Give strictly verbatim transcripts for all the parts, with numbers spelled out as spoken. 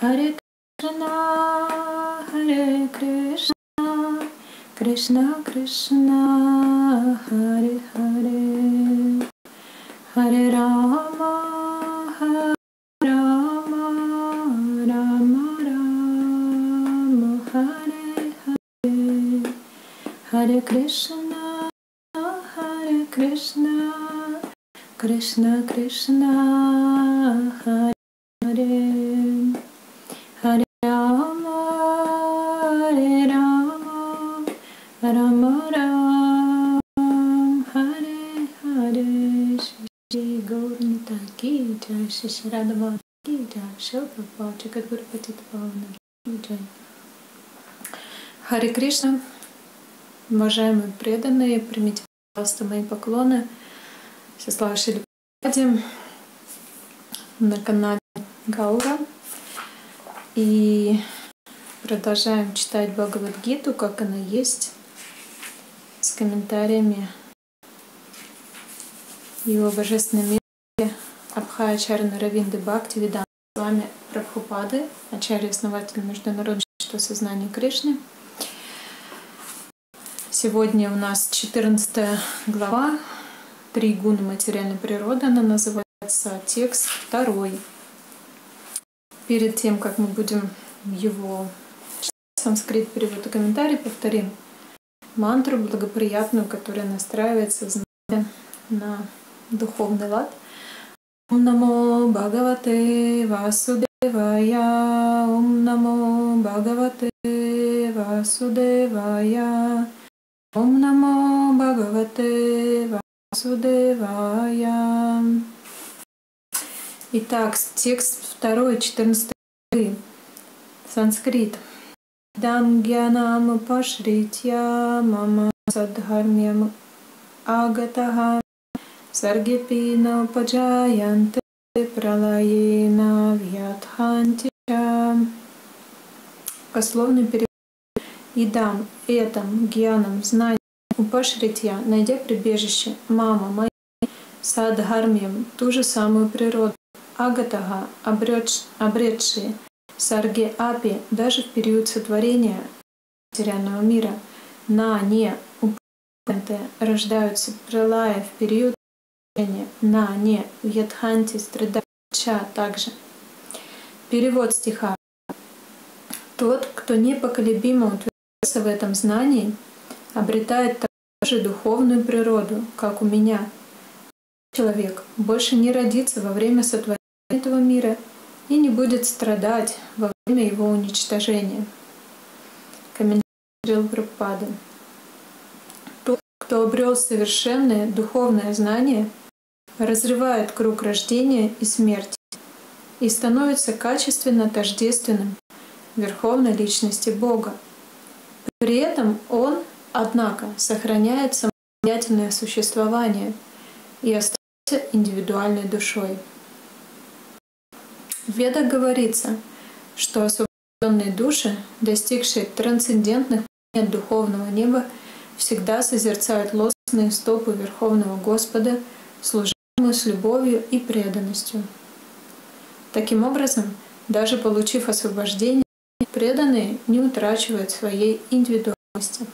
Hare Krishna, Hare Krishna, Krishna Krishna, Hare Hare, Hare Rama, Hare Rama, Rama Rama, Hare Hare, Hare Krishna, Hare Krishna, Krishna Krishna, Hare Hare, Hare Rama, Hare Rama, Rama Rama, Hare Hare. Shri Gaur-Nita ki jai, Shri Radha ki jai, Shri Prabhupada Jagadguru Patita Pavana ki jai. Харе Кришна, уважаемые преданные, примите, пожалуйста, мои поклоны. Все слава Шриле Прабхупаде на канале Гаура. И продолжаем читать Бхагавад-гиту, как она есть, с комментариями его божественной милости Абхай-ачарьи Равинды Бхактивиданта Свами Прабхупады, ачарья-основатель Международного общества сознания Кришны. Сегодня у нас четырнадцатая глава, три гуны материальной природы, она называется, текст второй. Перед тем, как мы будем его читать, санскрит перевод и комментарий, повторим мантру благоприятную, которая настраивает сознание на духовный лад. Ом намо Бхагавате Васудевая, Ом намо Бхагавате Васудевая, Ом намо Бхагавате Васудевая. Итак, текст второй, четырнадцатой главы, санскрит. Дам гьянам пашритья мама садхармьям агатаха саргепина упаджаянте пралаена вьятхантича. Дословный перевод. И дам этом гьянам знанием упашритья, найдя прибежище, мама моя садхармьям, ту же самую природу, агатага, обретшие, сарге апи, даже в период сотворения материального мира, на не упомянутые рождаются пралая в период сотворения, на не в ядханте страдают ча также. Перевод стиха. Тот, кто непоколебимо утверждается в этом знании, обретает такую же духовную природу, как у меня. Человек больше не родится во время сотворения этого мира и не будет страдать во время его уничтожения. Комментарий Шрилы Прабхупады. Тот, кто обрел совершенное духовное знание, разрывает круг рождения и смерти и становится качественно тождественным Верховной Личности Бога. При этом он, однако, сохраняет самостоятельное существование и остается индивидуальной душой. В Ведах говорится, что освобожденные души, достигшие трансцендентных планет духовного неба, всегда созерцают лотосные стопы Верховного Господа, служимые с любовью и преданностью. Таким образом, даже получив освобождение, преданные не утрачивают своей индивидуальности.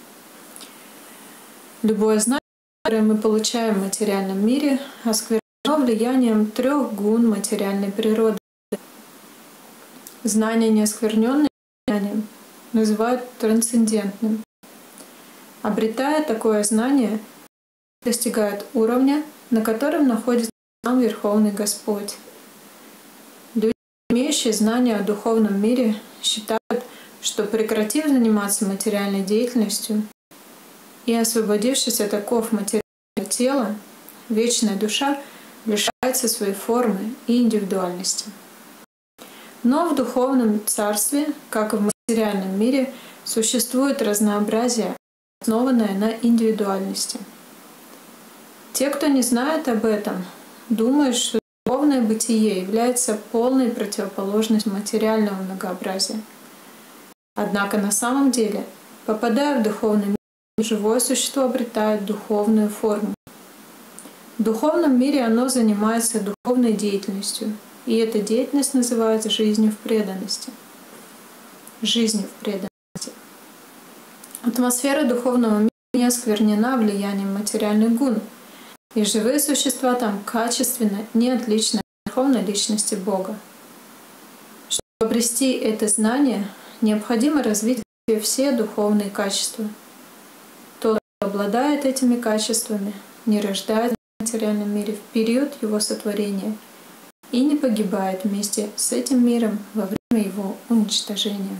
Любое знание, которое мы получаем в материальном мире, осквернено влиянием трех гун материальной природы. Знание, не оскверненное знанием, называют трансцендентным. Обретая такое знание, достигают уровня, на котором находится сам Верховный Господь. Люди, имеющие знания о духовном мире, считают, что, прекратив заниматься материальной деятельностью и освободившись от оков материального тела, вечная душа лишается своей формы и индивидуальности. Но в духовном царстве, как и в материальном мире, существует разнообразие, основанное на индивидуальности. Те, кто не знает об этом, думают, что духовное бытие является полной противоположностью материального многообразия. Однако на самом деле, попадая в духовный мир, живое существо обретает духовную форму. В духовном мире оно занимается духовной деятельностью И эта деятельность называется жизнью в преданности. Жизнью в преданности. Атмосфера духовного мира не осквернена влиянием материальных гун, и живые существа там качественно не отличны от верховной личности Бога. Чтобы обрести это знание, необходимо развить все духовные качества. Тот, кто обладает этими качествами, не рождается в материальном мире в период его сотворения и не погибает вместе с этим миром во время его уничтожения.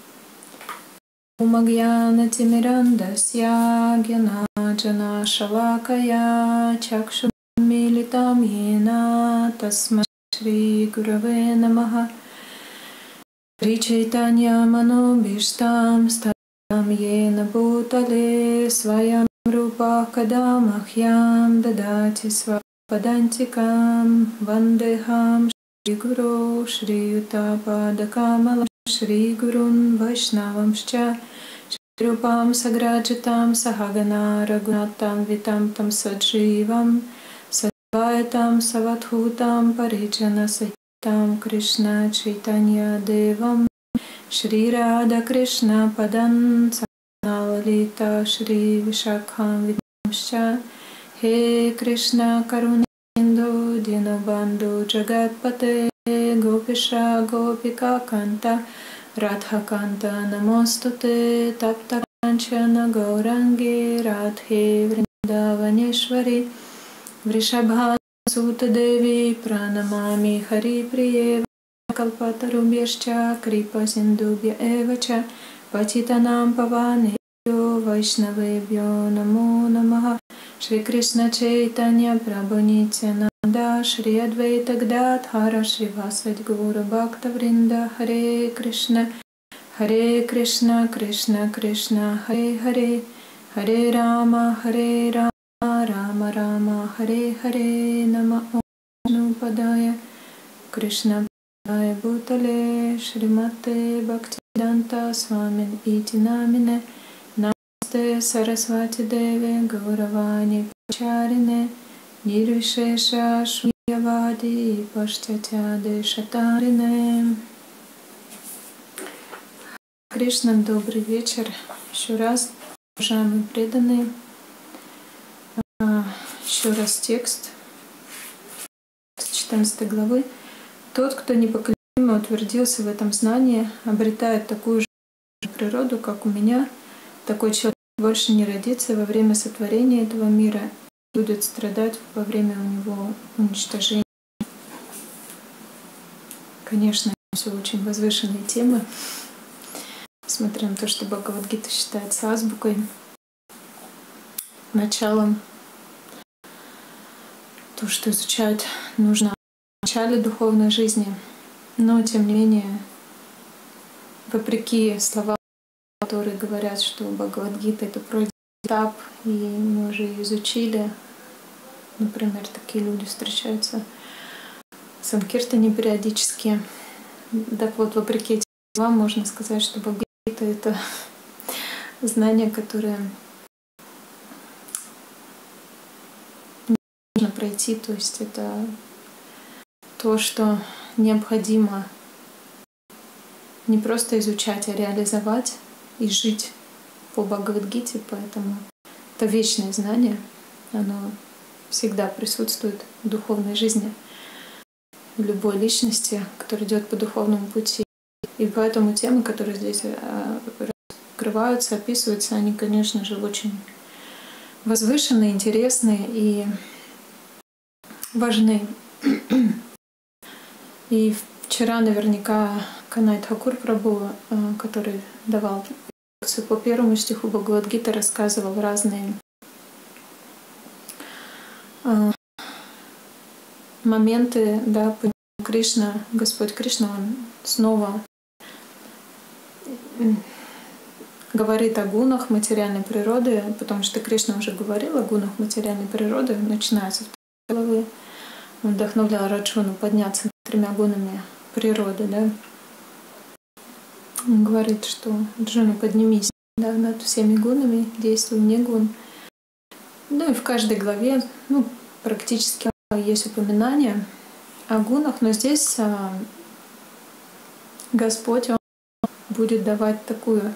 Умагьянатимирандасья гьянаджана шалакая чакшумилитам йена тасмай шри гураве намаха Шри Чайтанья манобиштам стам йена бутале сваям рупа кадамахьям дадати свападантикам вандехам Шри Гуру Шри Ютападакамала Шри Гурун Вайшнавамшча Шри Рупам Саграджитам Сахагана Рагунатам Витам Там Садживам Садвайтам Саватхутам Париджана Сахитам Кришна Чайтанья Девам Шри Рада Кришна Падан Саналалита Шри Вишакхам Видамшча Хе Кришна Карунинду Динабанду Джагатпате Гопиша Гопика Канта Радха Канта Намостуте Тапта Канчана Гауранги Радхе Вриндаванешвари Вришабха Сута Деви Пранамами Хари Приева Калпатарубьяшча Крипа Синдубья Эвача Патитанам Паванебьо Вайшнавебьо Намо Намаха Шри Кришна Чайтанья Прабху Нитянанда Шри Адвайта Гададхара Шри Васадь Гуру Бхакта Вринда Харе Кришна Харе Кришна Кришна Кришна Харе Харе Харе Рама Харе Рама Рама Рама Харе Харе Нама Ом Падая Кришна Падая Бутале Шримате Бхактивиданта Свамин Ити Намине Сарасвати Деве Гауравани Пачарине Нирвишеша Швиявади Паштятяде Шатарине. Кришна, добрый вечер. Еще раз, уважаемые преданные. Еще раз текст четырнадцатой главы. Тот, кто непоколебимо утвердился в этом знании, обретает такую же природу, как у меня. Такой человек больше не родится во время сотворения этого мира, будет страдать во время у него уничтожения. Конечно, все очень возвышенные темы, несмотря на то, что Бхагавад-гита считается азбукой, началом. То, что изучать нужно в начале духовной жизни, но тем не менее, вопреки словам, которые говорят, что Бхагавад-гита — это пройденный этап, и мы уже ее изучили. Например, такие люди встречаются в Санкиртане периодически. Так вот, вопреки этим словам, можно сказать, что Бхагавад-гита — это знание, которое нужно пройти, то есть это то, что необходимо не просто изучать, а реализовать и жить по Бхагавад-гите, поэтому это вечное знание, оно всегда присутствует в духовной жизни любой личности, которая идет по духовному пути. И поэтому темы, которые здесь раскрываются, описываются, они, конечно же, очень возвышенные, интересные и важны. И вчера наверняка Канай Тхакур Прабху, который давал по первому стиху Бхагавад-гиты, рассказывал разные моменты, да, Кришна, Господь Кришна, Он снова говорит о гунах материальной природы, потому что Кришна уже говорил о гунах материальной природы, начиная со второй главы. Он вдохновлял Раджуну подняться над тремя гунами природы, да. Он говорит, что Раджуна, поднимись, да, над всеми гунами, действуй вне гун. Ну и в каждой главе, ну, практически есть упоминание о гунах, но здесь Господь Он будет давать такую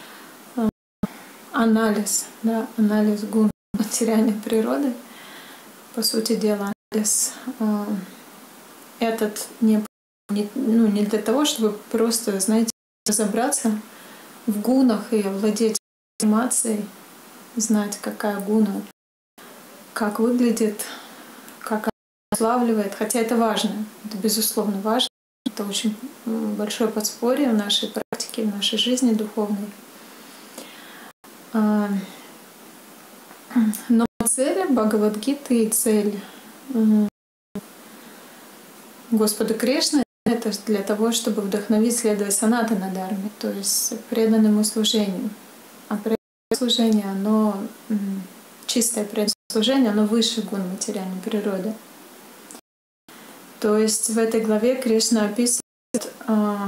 анализ, да, анализ гун материальной природы. По сути дела, анализ этот не, не, ну, не для того, чтобы просто, знаете, разобраться в гунах и овладеть информацией, знать, какая гуна, как выглядит, как она славливает. Хотя это важно, это безусловно важно. Это очень большое подспорье в нашей практике, в нашей жизни духовной. Но цель Бхагавад-гиты и цель Господа Кришны — это для того, чтобы вдохновить следовать санатана дхарме, то есть преданному служению. А преданное служение, оно чистое преданное служение, оно выше гун материальной природы. То есть в этой главе Кришна описывает а,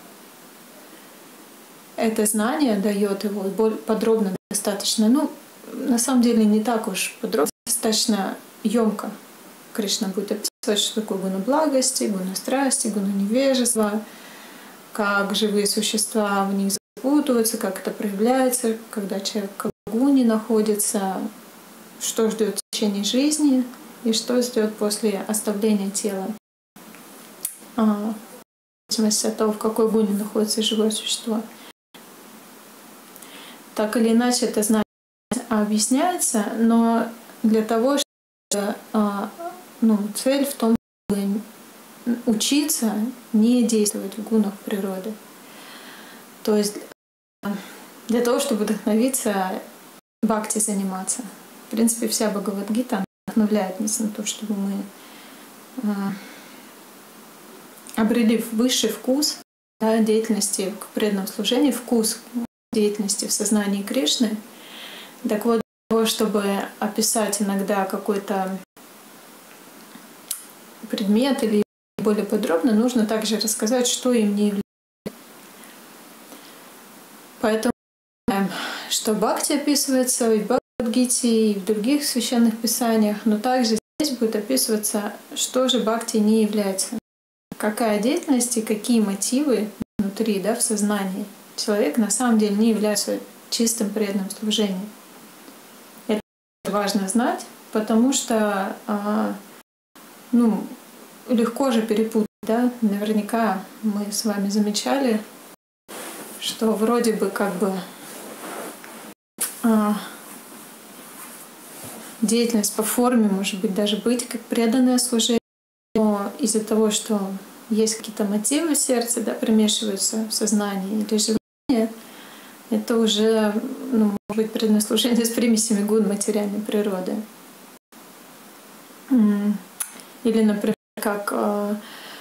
это знание, дает его более подробно достаточно. Ну, на самом деле не так уж подробно, достаточно емко. Кришна будет описывать, что такое гуна благости, гуна страсти, гуна невежества, как живые существа в них запутываются, как это проявляется, когда человек в гуне находится, что ждет в течение жизни и что ждет после оставления тела. А, в зависимости от того, в какой гуне находится живое существо. Так или иначе это знание объясняется, но для того, чтобы а, ну, цель в том, чтобы учиться не действовать в гунах природы. То есть для того, чтобы вдохновиться, бхакти заниматься. В принципе, вся Бхагавад-гита вдохновляет нас на то, чтобы мы а, обрели высший вкус, да, деятельности к преданному служению, вкус деятельности в сознании Кришны. Так вот, для того, чтобы описать иногда какой-то предмет или более подробно, нужно также рассказать, что им не является. Поэтому что бхакти описывается и в Бхагавад-гите, и в других священных писаниях, но также здесь будет описываться, что же бхакти не является. Какая деятельность и какие мотивы внутри, да, в сознании человека на самом деле не являются чистым преданным служением. Это важно знать, потому что ну, легко же перепутать. Да? Наверняка мы с вами замечали, что вроде бы как бы а, деятельность по форме может быть даже быть как преданное служение, но из-за того, что есть какие-то мотивы в сердце, да, примешиваются в сознании или желания, это уже ну, может быть преданное служение с примесями гун материальной природы. Или, например, как э,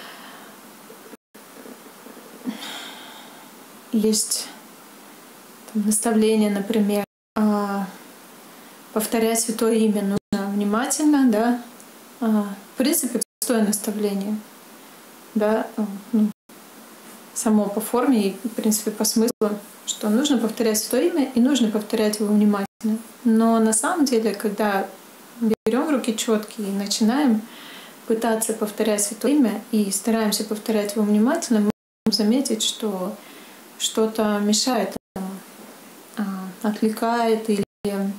есть там, наставление, например, э, повторять святое имя нужно внимательно, да. Э, в принципе, простое наставление, да, э, ну, само по форме и, в принципе, по смыслу, что нужно повторять святое имя и нужно повторять его внимательно. Но на самом деле, когда берем в руки четкие и начинаем пытаться повторять святое имя и стараемся повторять его внимательно, мы можем заметить, что что-то мешает этому, отвлекает или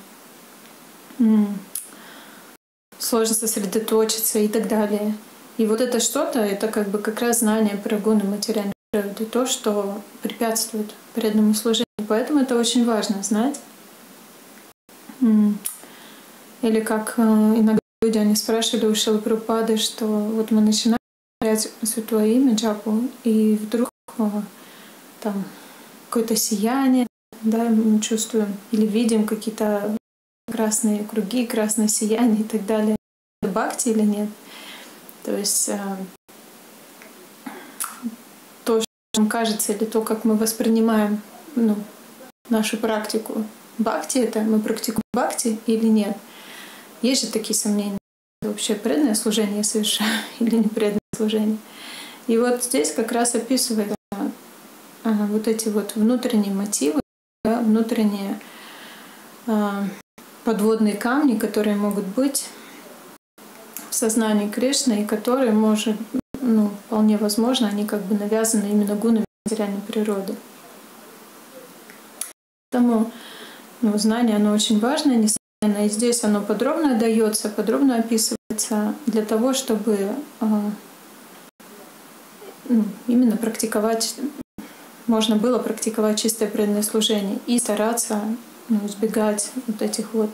сложно сосредоточиться и так далее. И вот это что-то, это как бы как раз знание про гуны материальной природы, то, что препятствует преданному служению. Поэтому это очень важно знать. Или как иногда люди, они спрашивали у Шрилы Прабхупады, что вот мы начинаем повторять святое имя джапу, и вдруг там какое-то сияние, да, мы чувствуем, или видим какие-то красные круги, красное сияние и так далее. Это бхакти или нет? То есть то, что нам кажется, или то, как мы воспринимаем ну, нашу практику бхакти, это мы практикуем бхакти или нет? Есть же такие сомнения. Вообще преданное служение я совершаю или не преданное служение. И вот здесь как раз описывает а, вот эти вот внутренние мотивы, да, внутренние а, подводные камни, которые могут быть в сознании Кришны, и которые, может, ну, вполне возможно, они как бы навязаны именно гунами материальной природы. Поэтому ну, знание, оно очень важное, несомненно, и здесь оно подробно дается, подробно описывается для того, чтобы ну, именно практиковать, можно было практиковать чистое преданное служение и стараться ну, избегать вот этих вот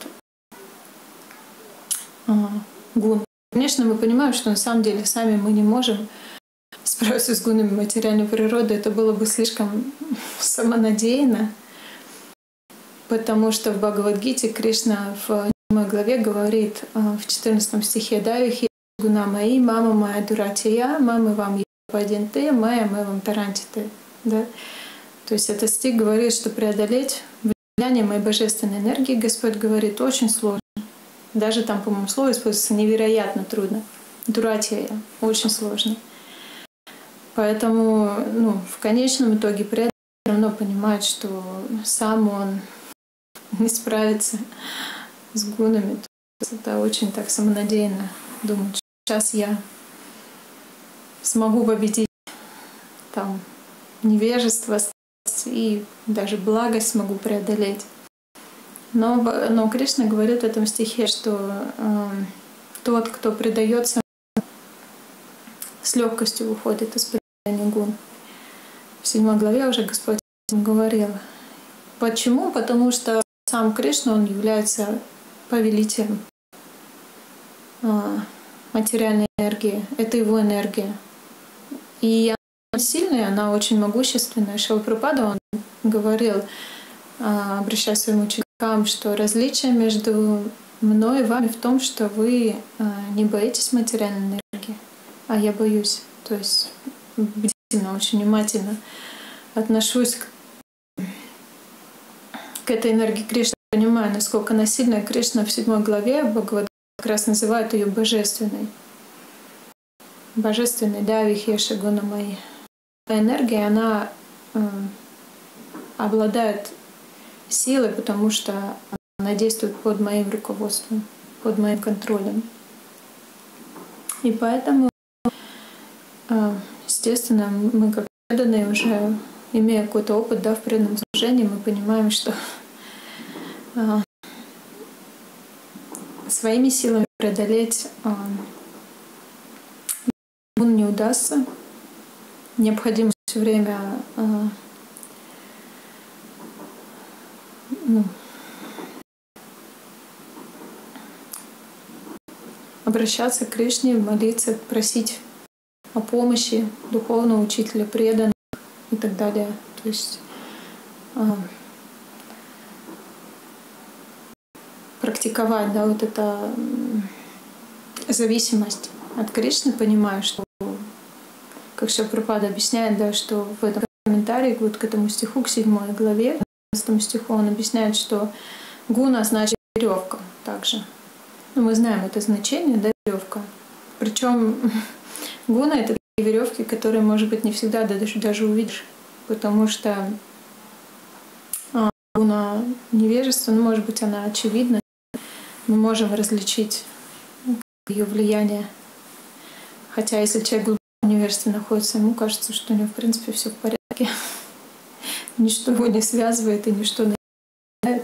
а, гун. Конечно, мы понимаем, что на самом деле сами мы не можем справиться с гунами материальной природы. Это было бы слишком самонадеянно, потому что в Бхагавад-гите Кришна в седьмой главе говорит в четырнадцатом стихе «Давихи гуна мои, мама моя дуратия, мамы вам паденты, моя мы вам тарантиты». Да? То есть этот стих говорит, что преодолеть влияние моей божественной энергии, Господь говорит, очень сложно. Даже там, по-моему, слово используется невероятно трудно. Дуратия очень сложно. Поэтому ну, в конечном итоге преданный все равно понимает, что сам он не справится с гунами. То есть это очень так самонадеянно думать, что сейчас я смогу победить там невежество и даже благость смогу преодолеть. Но, но Кришна говорит в этом стихе, что э, тот, кто предается, с легкостью выходит из преданных гун. В седьмой главе уже Господь говорил. Почему? Потому что сам Кришна, он является повелителем э, материальной энергии. Это его энергия. И она сильная, она очень могущественная. Шрила Прабхупада, он говорил, э, обращаясь к своим ученикам, что различие между мной и вами в том, что вы э, не боитесь материальной энергии, а я боюсь. То есть бдительно, очень внимательно отношусь к, к этой энергии Кришны, понимаю, насколько она сильная. Кришна в седьмой главе Бхагавад как раз называет ее божественной. Божественной, да, вихеша гуна мои. Энергия, она э, обладает силой, потому что она действует под моим руководством, под моим контролем. И поэтому, э, естественно, мы как преданные уже, имея какой-то опыт, да, в преданном служении, мы понимаем, что э, своими силами преодолеть э, гун не удастся. Необходимо все время э, ну, обращаться к Кришне, молиться, просить о помощи духовного учителя, преданных и так далее. То есть э, практиковать, да, вот эта зависимость от Кришны, понимая, что, как Шрила Прабхупада объясняет, да, что в этом комментарии вот к этому стиху, к седьмой главе, к стиху он объясняет, что гуна значит веревка также. Ну, мы знаем это значение, да, веревка. Причем гуна — это такие веревки, которые, может быть, не всегда даже, даже увидишь, потому что а, гуна невежества, ну, может быть, она очевидна. Мы можем различить ее влияние. Хотя, если человек глубоко в невежестве находится, ему кажется, что у него, в принципе, все в порядке. Ничто его не связывает и ничто не мешает.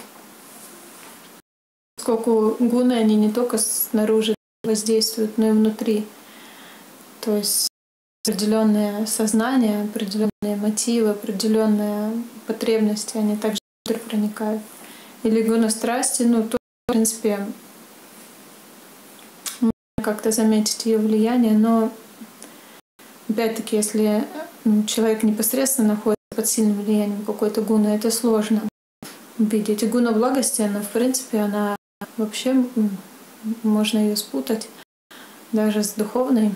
Поскольку гуны, они не только снаружи воздействуют, но и внутри. То есть определенное сознание, определенные мотивы, определенные потребности, они также внутрь проникают. Или гуна страсти, ну, то, в принципе, можно как-то заметить ее влияние, но опять-таки, если человек непосредственно находится под сильным влиянием какой-то гуны, это сложно видеть. И гуна благости, она, в принципе, она вообще, можно ее спутать даже с духовной,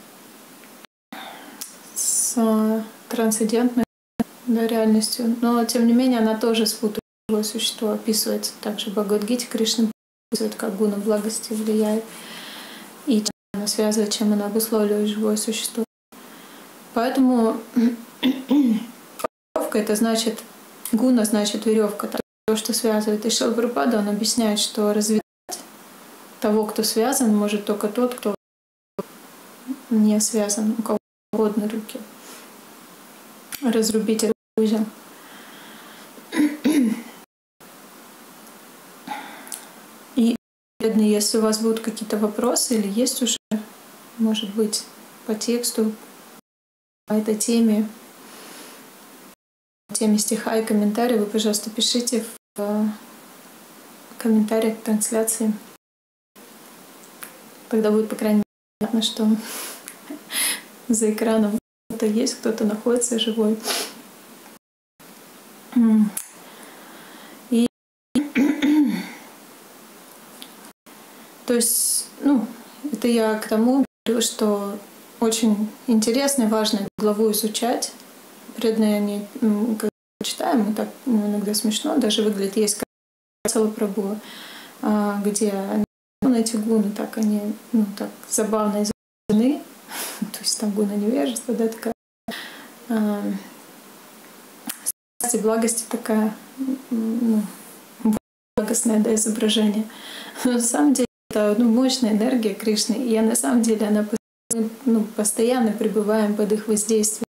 с трансцендентной, да, реальностью. Но, тем не менее, она тоже спутывает живое существо, описывается также в Бхагавад-гите. Кришна описывает, как гуна благости влияет, и чем она связывает, чем она обусловливает живое существо. Поэтому веревка — это значит, гуна значит веревка, то, что связывает. И Шрила Прабхупада, он объясняет, что развивать того, кто связан, может только тот, кто не связан, у кого свободны руки. Разрубить этот узел. И, если у вас будут какие-то вопросы или есть уже, может быть, по тексту, по этой теме, по теме стиха и комментарии, вы, пожалуйста, пишите в комментариях к трансляции. Тогда будет, по крайней мере, понятно, что за экраном кто-то есть, кто-то находится живой. И то есть, ну, это я к тому говорю, что очень интересно и важно эту главу изучать. Преданные они, когда читаем, и так ну, иногда смешно даже выглядит. Есть Прабху, где ну, эти гуны так они ну, так забавно изображены. То есть там гуна невежества, да, такая страсть и благости такая ну, благостное да, изображение. Но на самом деле это ну, мощная энергия Кришны, и на самом деле она ну, постоянно пребываем под их воздействием.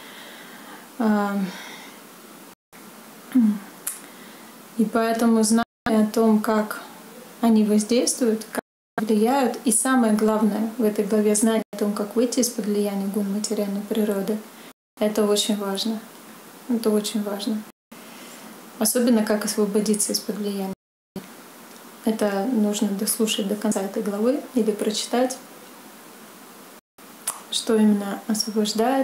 И поэтому знание о том, как они воздействуют, как влияют, и самое главное в этой главе знание о том, как выйти из-под влияния гун материальной природы, это очень важно. Это очень важно. Особенно как освободиться из-под влияния. Это нужно дослушать до конца этой главы или прочитать, что именно освобождает.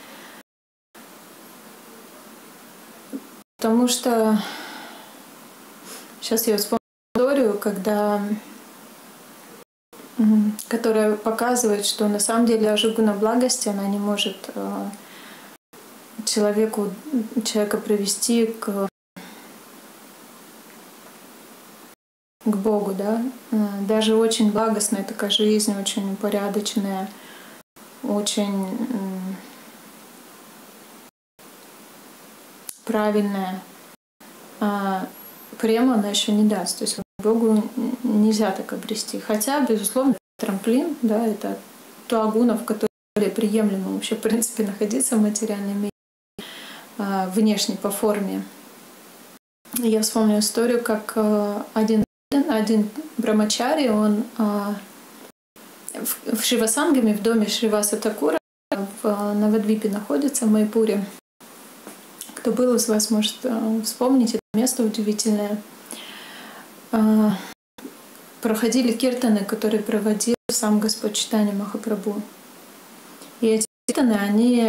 Потому что сейчас я вспомню историю, когда, которая показывает, что на самом деле ажугуна благости, она не может человеку, человека привести к, к Богу. Да? Даже очень благостная такая жизнь, очень упорядоченная, очень правильная. А према она еще не даст. То есть Богу нельзя так обрести. Хотя, безусловно, трамплин, да, это то агуна, в которой более приемлемо вообще, в принципе, находиться в материальном мире, а, внешне, по форме. Я вспомню историю, как а, один, один брамачари, он а, в, в Шивасангаме, в доме Шриваса Такура в Навадвипе находится, в Майпуре. Кто был из вас, может вспомнить это место удивительное. Проходили киртаны, которые проводил сам Господь Чайтанья Махапрабху. И эти киртаны, они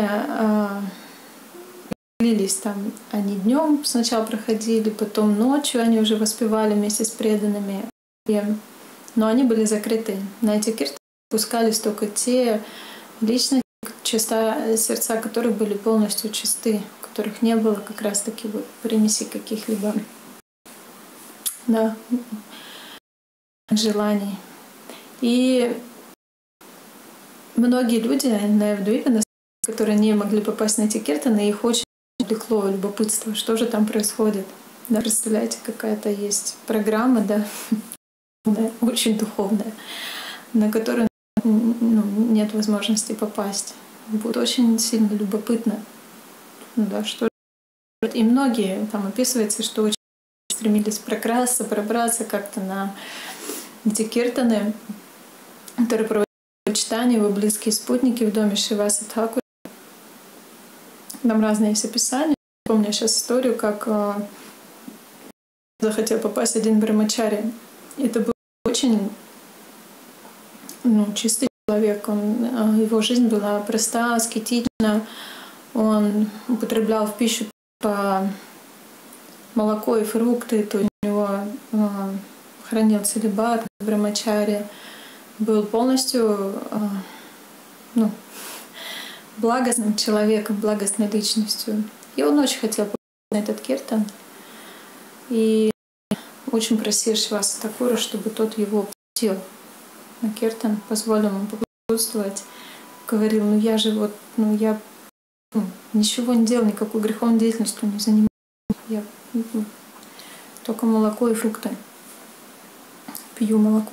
длились там, они днем сначала проходили, потом ночью они уже воспевали вместе с преданными. Но они были закрыты. На эти киртаны пускались только те личности, чиста, сердца которых были полностью чисты, в которых не было как раз-таки вот примеси каких-либо да, желаний. И многие люди на Навадвипе, которые не могли попасть на эти киртаны, их очень увлекло любопытство, что же там происходит. Да, представляете, какая-то есть программа, да, да, очень духовная, на которую ну, нет возможности попасть. Будет очень сильно любопытно. Ну, да, что... И многие, там описывается, что очень стремились прокрасться, пробраться как-то на эти киртаны, которые проводили читание, его близкие спутники в доме Шриваса Тхакура. Там разные есть описания. Помню сейчас историю, как э, захотел попасть один брамачари. Это был очень ну, чистый человек. Он, э, его жизнь была проста, аскетична. Он употреблял в пищу по молоко и фрукты. То есть у него э, хранил целибат, брамачари. Был полностью э, ну, благостным человеком, благостной личностью. И он очень хотел попасть на этот киртан. И очень просил Шриваса Такура, чтобы тот его пустил на киртан, позволил ему попутствовать. Говорил, ну я же вот, ну я ну, ничего не делал, никакой греховной деятельностью не занимаюсь. Я ну, только молоко и фрукты. Пью молоко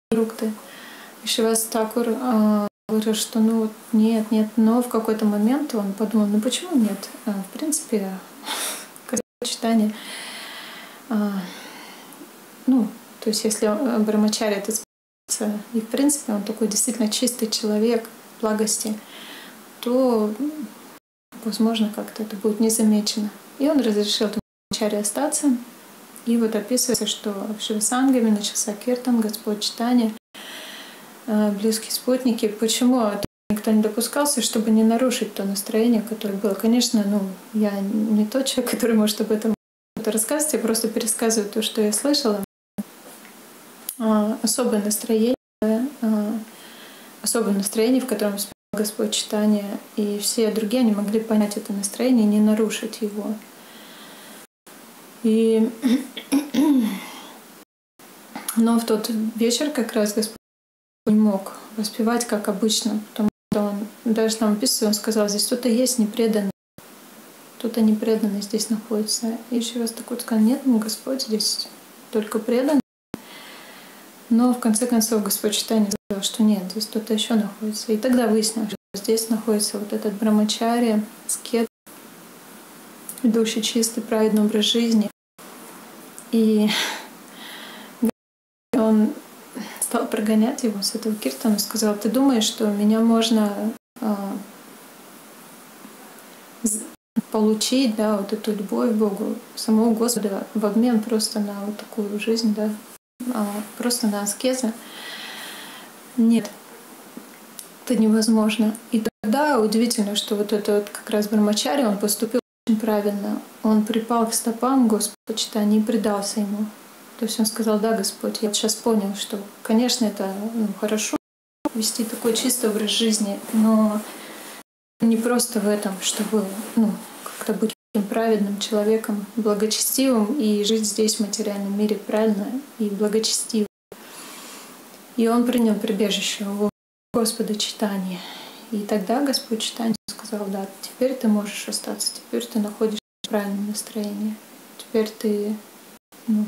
фрукты. И Шривас Такур э, говорил, что ну вот нет, нет, но в какой-то момент он подумал, ну почему нет? Э, в принципе, читание, э, ну, то есть если Брамачари это спасается, и в принципе он такой действительно чистый человек, благости, то, возможно, как-то это будет незамечено. И он разрешил Брамачари остаться. И вот описывается, что в Шивасангаме начался киртан, Господь читание, близкие спутники. Почему это никто не допускался, чтобы не нарушить то настроение, которое было? Конечно, ну, я не тот человек, который может об этом рассказывать, я просто пересказываю то, что я слышала. Особое настроение, особое настроение, в котором спел Господь читание, и все другие, они могли понять это настроение и не нарушить его. И но в тот вечер как раз Господь не мог воспевать, как обычно, потому что он даже там описывает, он сказал, здесь кто-то есть непреданный, кто-то непреданный здесь находится. И Шривас Такур сказал, нет, ну Господь здесь только преданный. Но в конце концов Господь читание сказал, что нет, здесь кто-то еще находится. И тогда выяснилось, что здесь находится вот этот Брамачарья, аскет, ведущий чистый, праведный образ жизни. И он стал прогонять его с этого киртана, сказал, ты думаешь, что меня можно а, получить, да, вот эту любовь к Богу, самого Господа в обмен просто на вот такую жизнь, да, а, просто на аскеза? Нет, это невозможно. И тогда удивительно, что вот этот как раз Брамачари, он поступил очень правильно. Он припал к стопам Господа читания и предался ему. То есть он сказал, да, Господь, я сейчас понял, что, конечно, это ну, хорошо вести такой чистый образ жизни, но не просто в этом, чтобы ну, как-то быть таким праведным человеком, благочестивым и жить здесь, в материальном мире, правильно и благочестиво. И он принял прибежище у Господа читания. И тогда Господь читание сказал, да, теперь ты можешь остаться, теперь ты находишься в правильном настроении, теперь ты ну,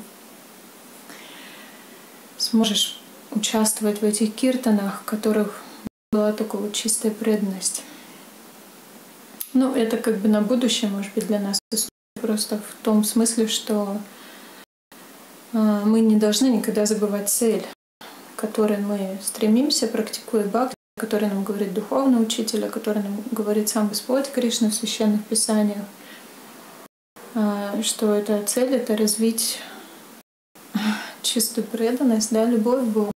сможешь участвовать в этих киртанах, в которых была такая вот чистая преданность. Ну, это как бы на будущее, может быть, для нас просто в том смысле, что э, мы не должны никогда забывать цель, к которой мы стремимся, практикуя бхакти, о которой нам говорит духовный учитель, о которой нам говорит сам Господь Кришна в священных писаниях, э, что эта цель — это развить чистую преданность, да, любовь к Богу.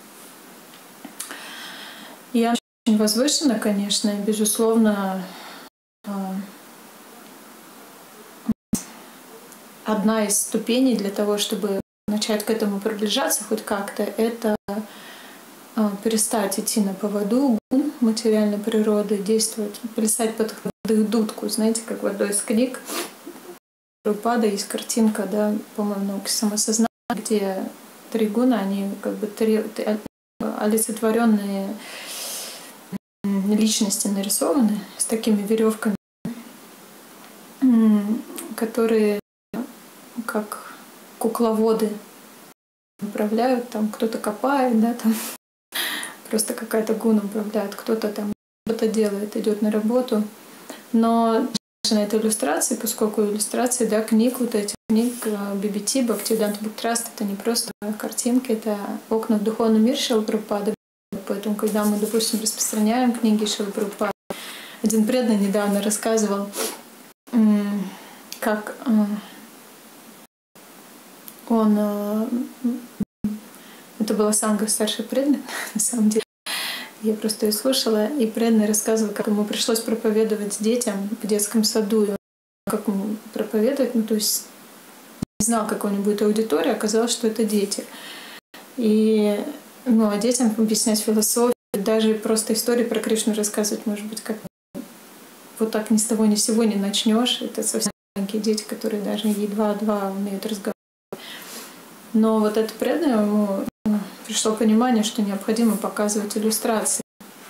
И она очень возвышена, конечно, и, безусловно, одна из ступеней для того, чтобы начать к этому приближаться хоть как-то, это перестать идти на поводу гун материальной природы, действовать, плясать под их дудку, знаете, как в одной из книг Прабхупады есть картинка, да, по-моему, науки самосознания, где три гуна, они как бы три олицетворенные личности нарисованы с такими веревками, которые как кукловоды управляют, там кто-то копает, да, там просто какая-то гуна управляет, кто-то там что-то делает, идет на работу. Но на этой иллюстрации, поскольку иллюстрации, да, книг, вот этих книг би би ти, Бхактивиданта Буктраст, это не просто картинки, это окна в духовный мир Шрилы Прабхупады. Поэтому, когда мы, допустим, распространяем книги Шрилы Прабхупады, один преданный недавно рассказывал, как он, это была санга старших преданных, на самом деле, я просто ее слушала, и преданный рассказывал, как ему пришлось проповедовать детям в детском саду, и он, как ему проповедовать, ну то есть не знал, какой у него будет аудитория, оказалось, что это дети. И ну, а детям объяснять философию, даже просто истории про Кришну рассказывать, может быть, как вот так ни с того ни с сего не начнешь. Это совсем маленькие дети, которые даже едва-два умеют разговаривать. Но вот это преданное ему пришло понимание, что необходимо показывать иллюстрации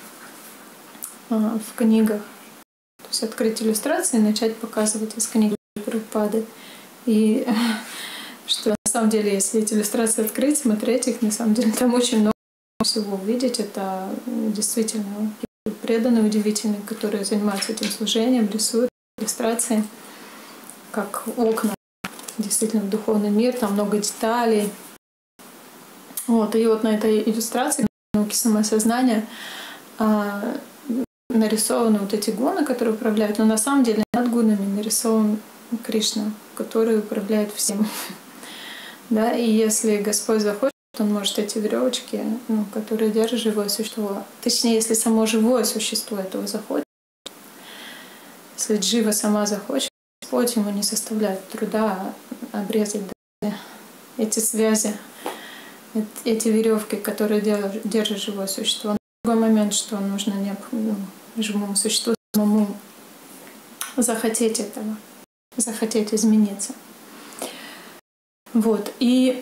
в книгах. То есть открыть иллюстрации и начать показывать из книг Прабхупады. И что на самом деле, если эти иллюстрации открыть, смотреть их, на самом деле там очень много всего увидеть. Это действительно преданные, удивительные, которые занимаются этим служением, рисуют иллюстрации, как окна действительно в духовный мир, там много деталей. Вот, и вот на этой иллюстрации науки самосознания а, нарисованы вот эти гуны, которые управляют, но на самом деле над гунами нарисован Кришна, который управляет всем. Да, и если Господь захочет, Он может эти веревочки, ну, которые держат живое существо, точнее, если само живое существо этого захочет, если Джива сама захочет, Господь ему не составляет труда обрезать эти связи, эти веревки, которые держат живое существо. На другой момент, что нужно ну, живому существу самому захотеть этого, захотеть измениться. Вот. И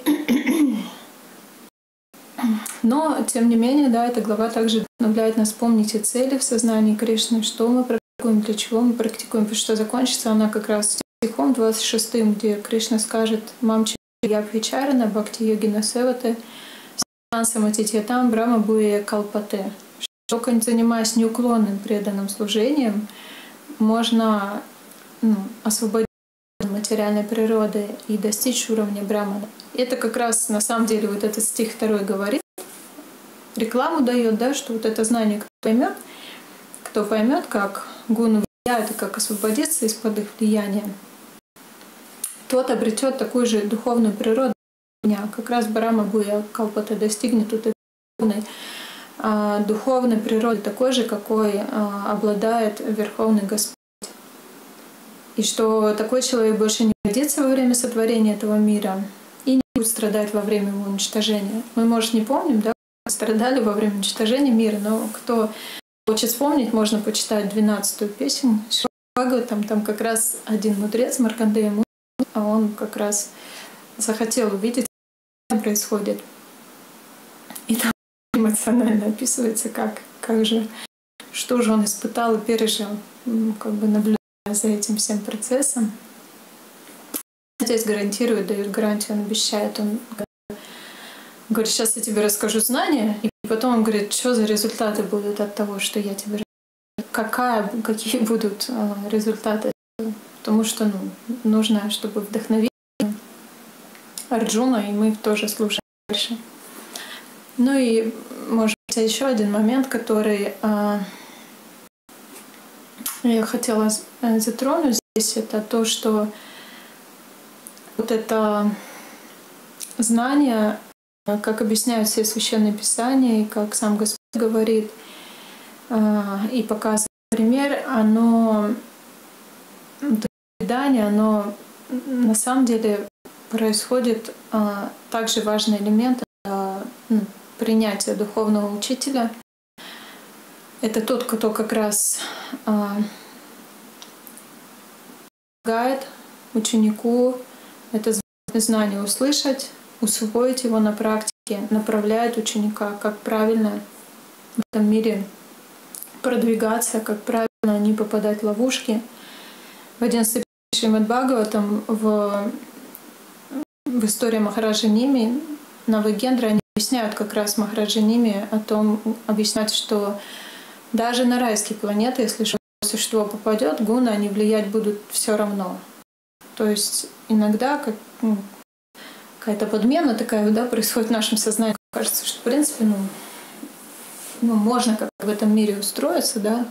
но, тем не менее, да, эта глава также вдохновляет нас помнить и цели в сознании Кришны, что мы практикуем, для чего мы практикуем, потому что закончится она как раз стихом двадцать шестым, где Кришна скажет «Мамчи Ябхичарана Бхакти-йогина Севате Саматитьятам Брахма Буя Калпате». Только занимаясь неуклонным преданным служением, можно ну, освободиться от материальной природы и достичь уровня Брахмана. Это как раз на самом деле вот этот стих второй говорит, рекламу дает, да, что вот это знание, кто поймет, кто поймет, как гуны влияют и как освободиться из-под их влияния, тот обретет такую же духовную природу. Как раз Брахма Буя Калпата достигнет вот этой духовной, а, духовной природы, такой же, какой а, обладает Верховный Господь. И что такой человек больше не родится во время сотворения этого мира и не будет страдать во время его уничтожения. Мы, может, не помним, да, страдали во время уничтожения мира, но кто хочет вспомнить, можно почитать двенадцатую песню Бхагаватам, там как раз один мудрец Маркандея Муни, а он как раз захотел увидеть, что происходит. И там эмоционально описывается, как, как же, что же он испытал и пережил, как бы наблюдая за этим всем процессом. Здесь гарантирует, дает гарантию, он обещает, он говорит, сейчас я тебе расскажу знания, и потом он говорит, что за результаты будут от того, что я тебе расскажу, какая, какие будут результаты, потому что ну, нужно, чтобы вдохновить Арджуна, и мы тоже слушаем дальше. Ну и, может быть, еще один момент, который э, я хотела затронуть здесь, это то, что вот это знание, как объясняют все священные писания, и как сам Господь говорит э, и показывает пример, оно, предание, оно на самом деле происходит э, также важный элемент э, ну, принятия духовного учителя. Это тот, кто как раз э, помогает ученику это знание услышать, усвоить его на практике, направляет ученика, как правильно в этом мире продвигаться, как правильно не попадать в ловушки. В одиннадцатой Шримад Бхагаватам в, в истории Махараджи Ними Навагендра они объясняют как раз Махараджи Ними о том, объясняют, что даже на райские планеты, если существо попадет, гуны, они влиять будут все равно. То есть иногда как, ну, какая-то подмена такая, да, происходит в нашем сознании. Кажется, что в принципе, ну, ну можно как в этом мире устроиться, да.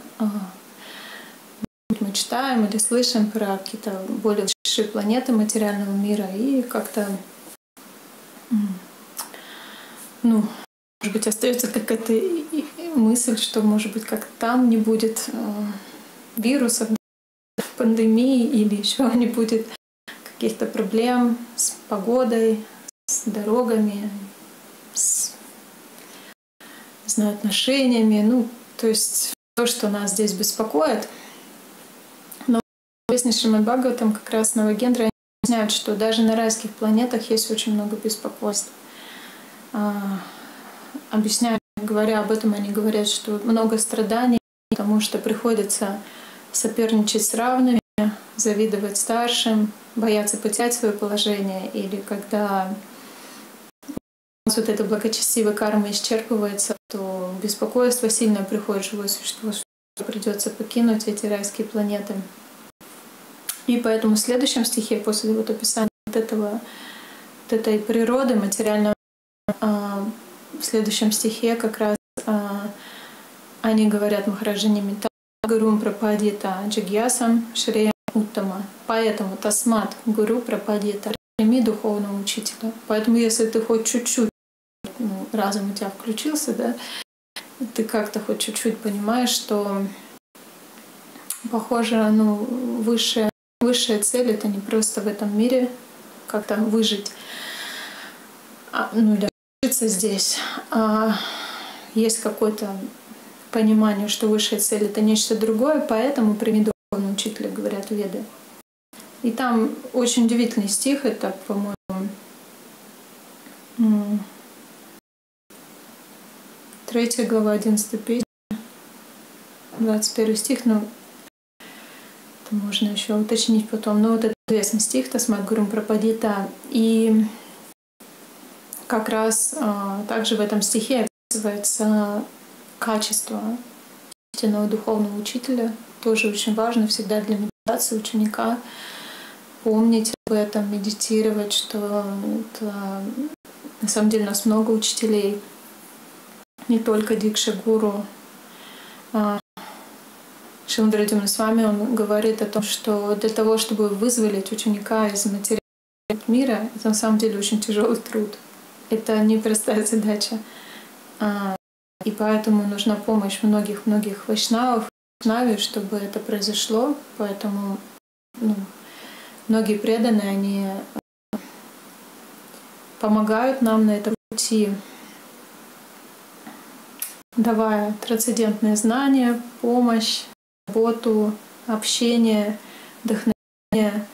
Мы читаем или слышим про какие-то более высшие планеты материального мира и как-то, ну, может быть, остается какая-то мысль, что, может быть, как там не будет вирусов, пандемии или еще не будет каких-то проблем с погодой, с дорогами, с, не знаю, отношениями. Ну, то есть то, что нас здесь беспокоит. Но в песне Шримад Бхагаватам как раз Навагендра объясняют, что даже на райских планетах есть очень много беспокойств. А, объясняют, говоря об этом, они говорят, что много страданий, потому что приходится соперничать с равными, завидовать старшим, бояться потерять свое положение, или когда вот эта благочестивая карма исчерпывается, то беспокойство сильно приходит в живое существо, что придется покинуть эти райские планеты. И поэтому в следующем стихе, после вот описания вот, этого, вот этой природы материального, в следующем стихе как раз они говорят Махараджа Нимита Гурум Прападита Джигьясам Шрея Уттама. Поэтому тасмат гуру прападита, прими духовного учителя. Поэтому если ты хоть чуть-чуть, ну, разум у тебя включился, да, ты как-то хоть чуть-чуть понимаешь, что похоже, ну, высшая, высшая цель — это не просто в этом мире как-то выжить, а, ну или житься здесь, а есть какое-то понимание, что высшая цель — это нечто другое, поэтому прими духовного учителя, говорят Веды. И там очень удивительный стих, это, по-моему, третья глава, одиннадцатая песня, двадцать первый стих, ну, это можно еще уточнить потом. Но вот это известный стих, Тасмат Гурум Прападита. И как раз а, также в этом стихе описывается качество истинного духовного учителя. Тоже очень важно всегда для медитации ученика помнить об этом, медитировать, что это, на самом деле у нас много учителей, не только Дикша Гуру. Шримад с вами он говорит о том, что для того, чтобы вызволить ученика из материального мира, это на самом деле очень тяжелый труд. Это непростая задача. И поэтому нужна помощь многих-многих вайшнавов, чтобы это произошло. Поэтому ну, многие преданные, они помогают нам на этом пути, давая трансцендентные знания, помощь, работу, общение, вдохновение.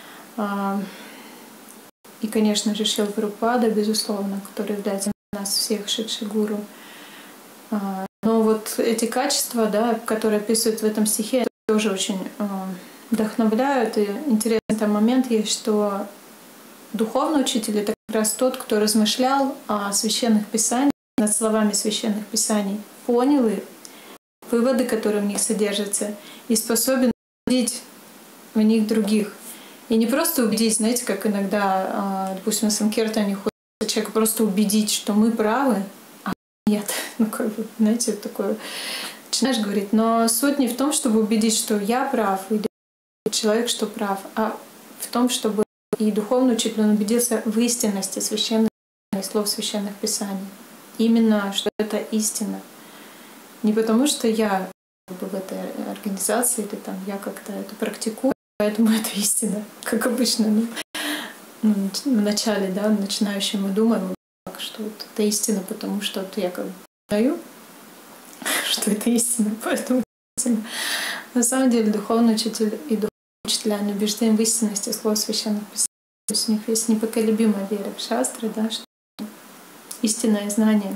И, конечно же, Шрила Прабхупада, безусловно, который является для нас всех Шикши-гуру. Но вот эти качества, да, которые описывают в этом стихе, тоже очень вдохновляют. И интересный там момент есть, что духовный учитель — это как раз тот, кто размышлял о священных писаниях, над словами священных писаний, понял их, выводы, которые в них содержатся, и способен убедить в них других. И не просто убедить, знаете, как иногда, допустим, на Санкиртане хочет человека просто убедить, что мы правы, а нет. Ну, как бы, знаете, такое начинаешь говорить. Но суть не в том, чтобы убедить, что я прав, или человек, что прав, а в том, чтобы и духовный учитель он убедился в истинности священных слов священных писаний. Именно, что это истина. Не потому, что я в этой организации или там я как-то это практикую, поэтому это истина. Как обычно, ну, ну, в начале, да, начинающие мы думаем, что вот это истина, потому что вот я как бы знаю, что это истина, поэтому это истина. На самом деле духовный учитель и духовный учитель, они убеждены в истинности слов священных писаний. То есть у них есть непоколебимая вера в шастры, да, что истинное знание.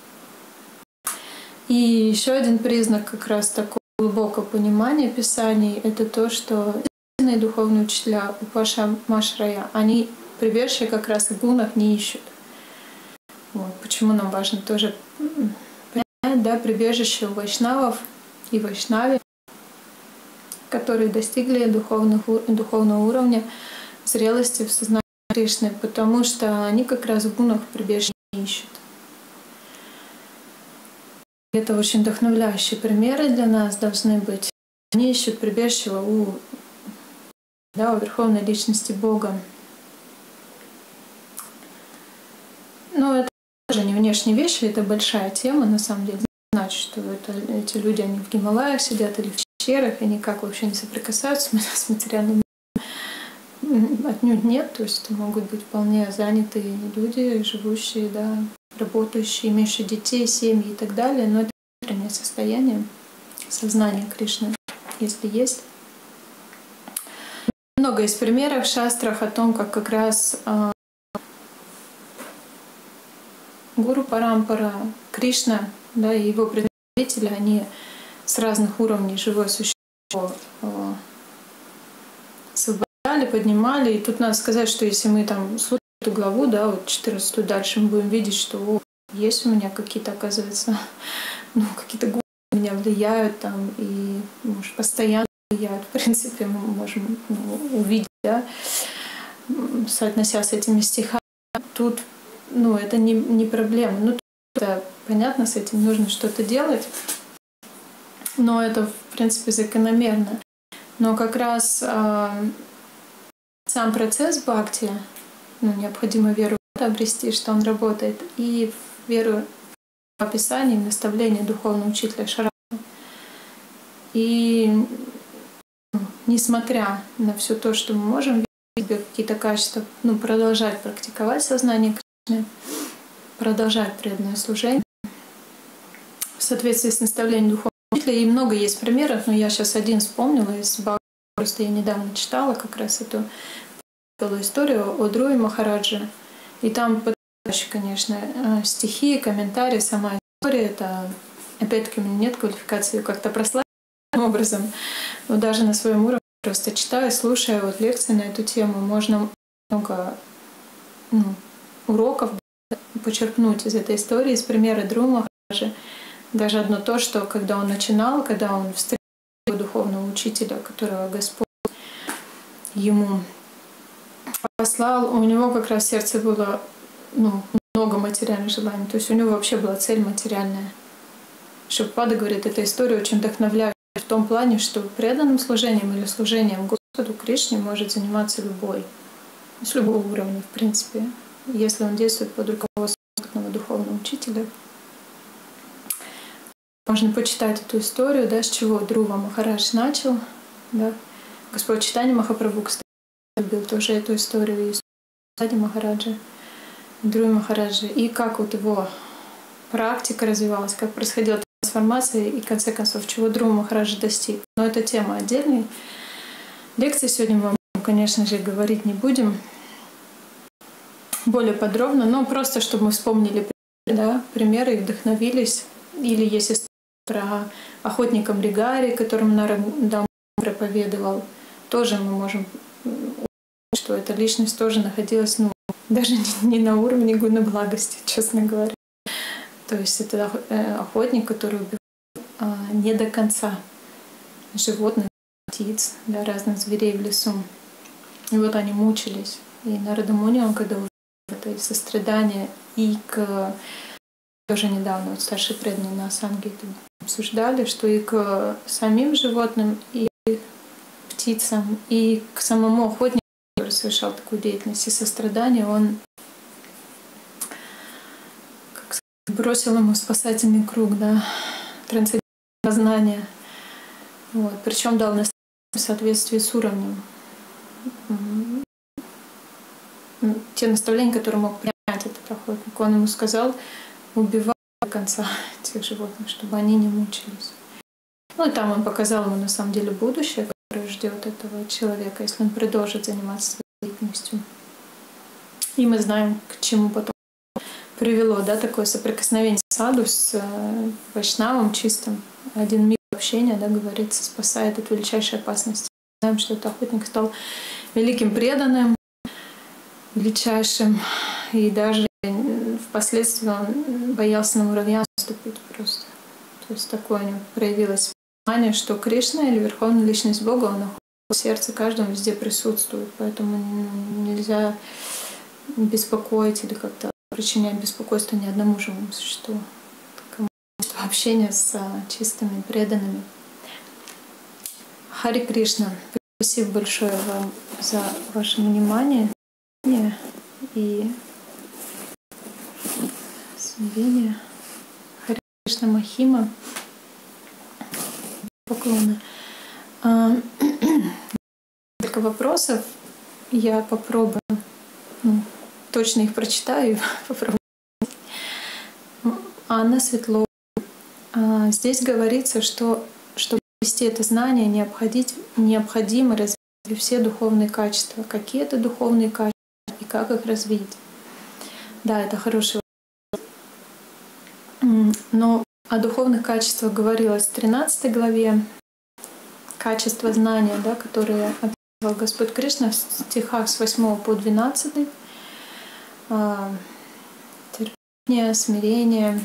И еще один признак как раз такого глубокого понимания Писаний — это то, что истинные духовные учителя Упаша Машрая, они прибежище как раз в гунах не ищут. Вот. Почему нам важно тоже понять, да, прибежище у вайшнавов и вайшнави, которые достигли духовного, духовного уровня зрелости в сознании Кришны, потому что они как раз в гунах прибежище не ищут. Это очень вдохновляющие примеры для нас должны быть. Они ищут прибежище у, да, у Верховной Личности Бога. Но это тоже не внешние вещи, это большая тема, на самом деле. Не значит, что это, эти люди, они в Гималаях сидят или в пещерах, и никак вообще не соприкасаются с материальным миром. Отнюдь нет, то есть это могут быть вполне занятые люди, живущие, да, работающие, имеющие детей, семьи и так далее, но это внутреннее состояние сознания Кришны, если есть. Много есть примеров в шастрах о том, как как раз э, Гуру Парампара, Кришна, да, и его представители, они с разных уровней живое существо э, освобождали, поднимали. И тут надо сказать, что если мы там слушаем эту главу, да, вот четырнадцатую дальше, мы будем видеть, что о, есть у меня какие-то, оказывается, ну, какие-то гуны на меня влияют там, и, может, постоянно влияют. В принципе, мы можем, ну, увидеть, да, соотнося с этими стихами. Тут, ну, это не, не проблема. Ну, это понятно, с этим нужно что-то делать, но это, в принципе, закономерно. Но как раз э, сам процесс бхакти, ну, необходимо веру обрести, что он работает, и веру в описание, в наставление духовного учителя Шарана. И ну, несмотря на все то, что мы можем видеть какие-то качества, ну, продолжать практиковать сознание Кришны, продолжать преданное служение в соответствии с наставлением духовного учителя. И много есть примеров, но я сейчас один вспомнила из Бхагавата. Просто я недавно читала как раз эту историю о Друве Махараджи. И там потрясающие, конечно, стихи, комментарии, сама история. Это, опять-таки, у меня нет квалификации как-то прославить таким образом. Но даже на своем уровне просто читаю, слушаю вот лекции на эту тему. Можно много, ну, уроков почерпнуть из этой истории, из примера Друвы Махараджи. Даже одно то, что когда он начинал, когда он встретил духовного учителя, которого Господь ему послал, у него как раз в сердце было, ну, много материальных желаний. То есть у него вообще была цель материальная. Шрила говорит, эта история очень вдохновляет в том плане, что преданным служением или служением Господу Кришне может заниматься любой, с любого уровня, в принципе, если он действует под руководством духовного учителя. Можно почитать эту историю, да, с чего Друва Махарадж начал. Да. Господь Чайтанья Махапрабху, кстати, любил тоже эту историю из Сади Махараджа, Друви Махараджа. И как вот его практика развивалась, как происходила трансформация и, в конце концов, чего Друва Махарадж достиг. Но это тема отдельной лекции. Сегодня мы вам, конечно же, говорить не будем более подробно, но просто, чтобы мы вспомнили, да, примеры и вдохновились. Или есть история про охотника Мригари, которому Нарада проповедовал. Тоже мы можем увидеть, что эта личность тоже находилась, ну, даже не на уровне гуна благости, честно говоря. То есть это охотник, который убивал не до конца животных, птиц, да, разных зверей в лесу. И вот они мучились. И Нарада Муни, он когда увидел это сострадание и к... Тоже недавно вот старшие преданные на Асанге это обсуждали, что и к самим животным, и к птицам, и к самому охотнику, который совершал такую деятельность и сострадание, он, как сказать, бросил ему спасательный круг, да, трансцендентное знание. Вот. Причем дал наставление в соответствии с уровнем. Те наставления, которые мог принять этот охотник, он ему сказал: убивать до конца этих животных, чтобы они не мучились. Ну и там он показал ему на самом деле будущее, которое ждет этого человека, если он продолжит заниматься своей деятельностью. И мы знаем, к чему потом привело, да, такое соприкосновение саду с вайшнавом чистым. Один миг общения, да, говорится, спасает от величайшей опасности. Мы знаем, что этот охотник стал великим преданным, величайшим, и даже впоследствии он боялся на муравья наступить просто. То есть такое у него проявилось понимание, что Кришна или Верховная Личность Бога, он находится в сердце каждого, везде присутствует. Поэтому нельзя беспокоить или как-то причинять беспокойство ни одному живому существу. Общение с чистыми преданными. Хари Кришна, спасибо большое вам за ваше внимание и смирение. Хари Кришна Махима. Поклоны. Несколько вопросов. Я попробую, ну, точно их прочитаю. Попробую. Анна Светлова. Здесь говорится, что чтобы вести это знание, необходимо развить все духовные качества. Какие это духовные качества и как их развить? Да, это хороший вопрос. Но о духовных качествах говорилось в тринадцатой главе. Качество знания, да, которые описывал Господь Кришна в стихах с восьмого по двенадцатый. терпение, смирение.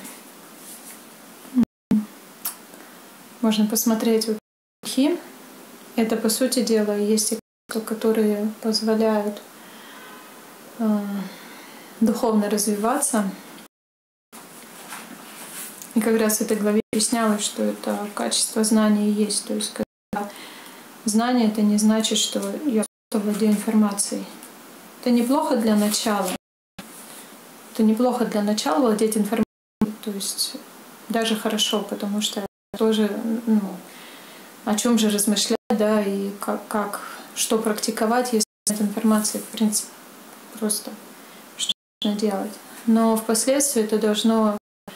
Можно посмотреть вот стихи. Это, по сути дела, есть стихи, которые позволяют э, духовно развиваться. И как раз в этой главе объяснялось, что это качество знания и есть. То есть, когда знание — это не значит, что я просто владею информацией. Это неплохо для начала. Это неплохо для начала владеть информацией. То есть даже хорошо, потому что тоже, ну, о чем же размышлять, да, и как, как что практиковать, если нет информации, в принципе, просто что нужно делать. Но впоследствии это должно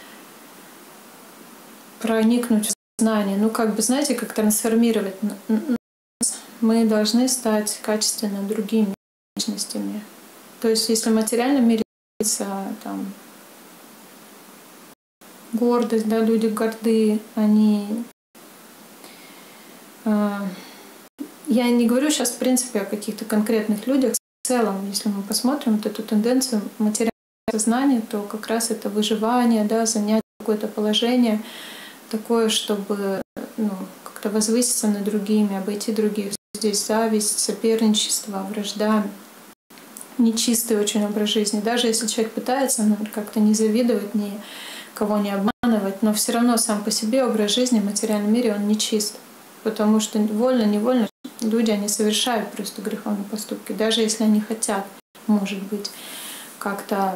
проникнуть в сознание. Ну, как бы, знаете, как трансформировать. Мы должны стать качественно другими личностями. То есть, если в материальном мире там гордость, да, люди горды, они... Э, я не говорю сейчас, в принципе, о каких-то конкретных людях. В целом, если мы посмотрим вот эту тенденцию материального сознания, то как раз это выживание, да, занять какое-то положение такое, чтобы, ну, как-то возвыситься над другими, обойти других. Здесь зависть, соперничество, вражда, нечистый очень образ жизни. Даже если человек пытается, ну, как-то не завидовать, ни кого не обманывать, но все равно сам по себе образ жизни в материальном мире он нечист. Потому что вольно-невольно люди, они совершают просто греховные поступки. Даже если они хотят, может быть, как-то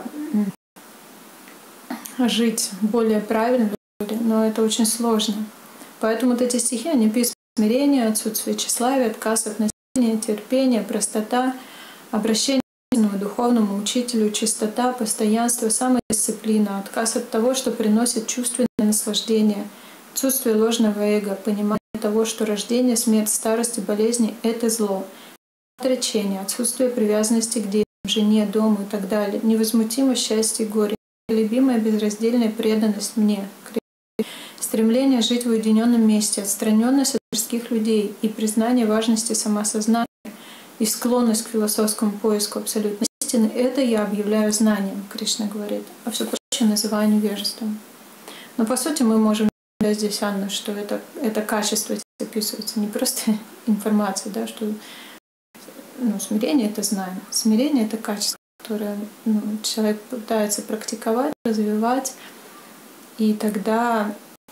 жить более правильно, но это очень сложно. Поэтому вот эти стихи, они пишут смирение, отсутствие тщеславия, отказ от насилия, терпение, простота, обращение к духовному учителю, чистота, постоянство, самодисциплина, отказ от того, что приносит чувственное наслаждение, отсутствие ложного эго, понимание того, что рождение, смерть, старость и болезни — это зло, отречение, отсутствие привязанности к детям, жене, дому и так далее, невозмутимость, счастье и горе, любимая безраздельная преданность мне, стремление жить в уединенном месте, отстраненность от мирских людей и признание важности самосознания и склонность к философскому поиску абсолютной истины — это я объявляю знанием, Кришна говорит, а все прочее называю невежеством. Но по сути мы можем сказать здесь, Анна, что это, это качество здесь описывается, не просто информация, да, что, ну, смирение — это знание. Смирение — это качество, которое, ну, человек пытается практиковать, развивать, и тогда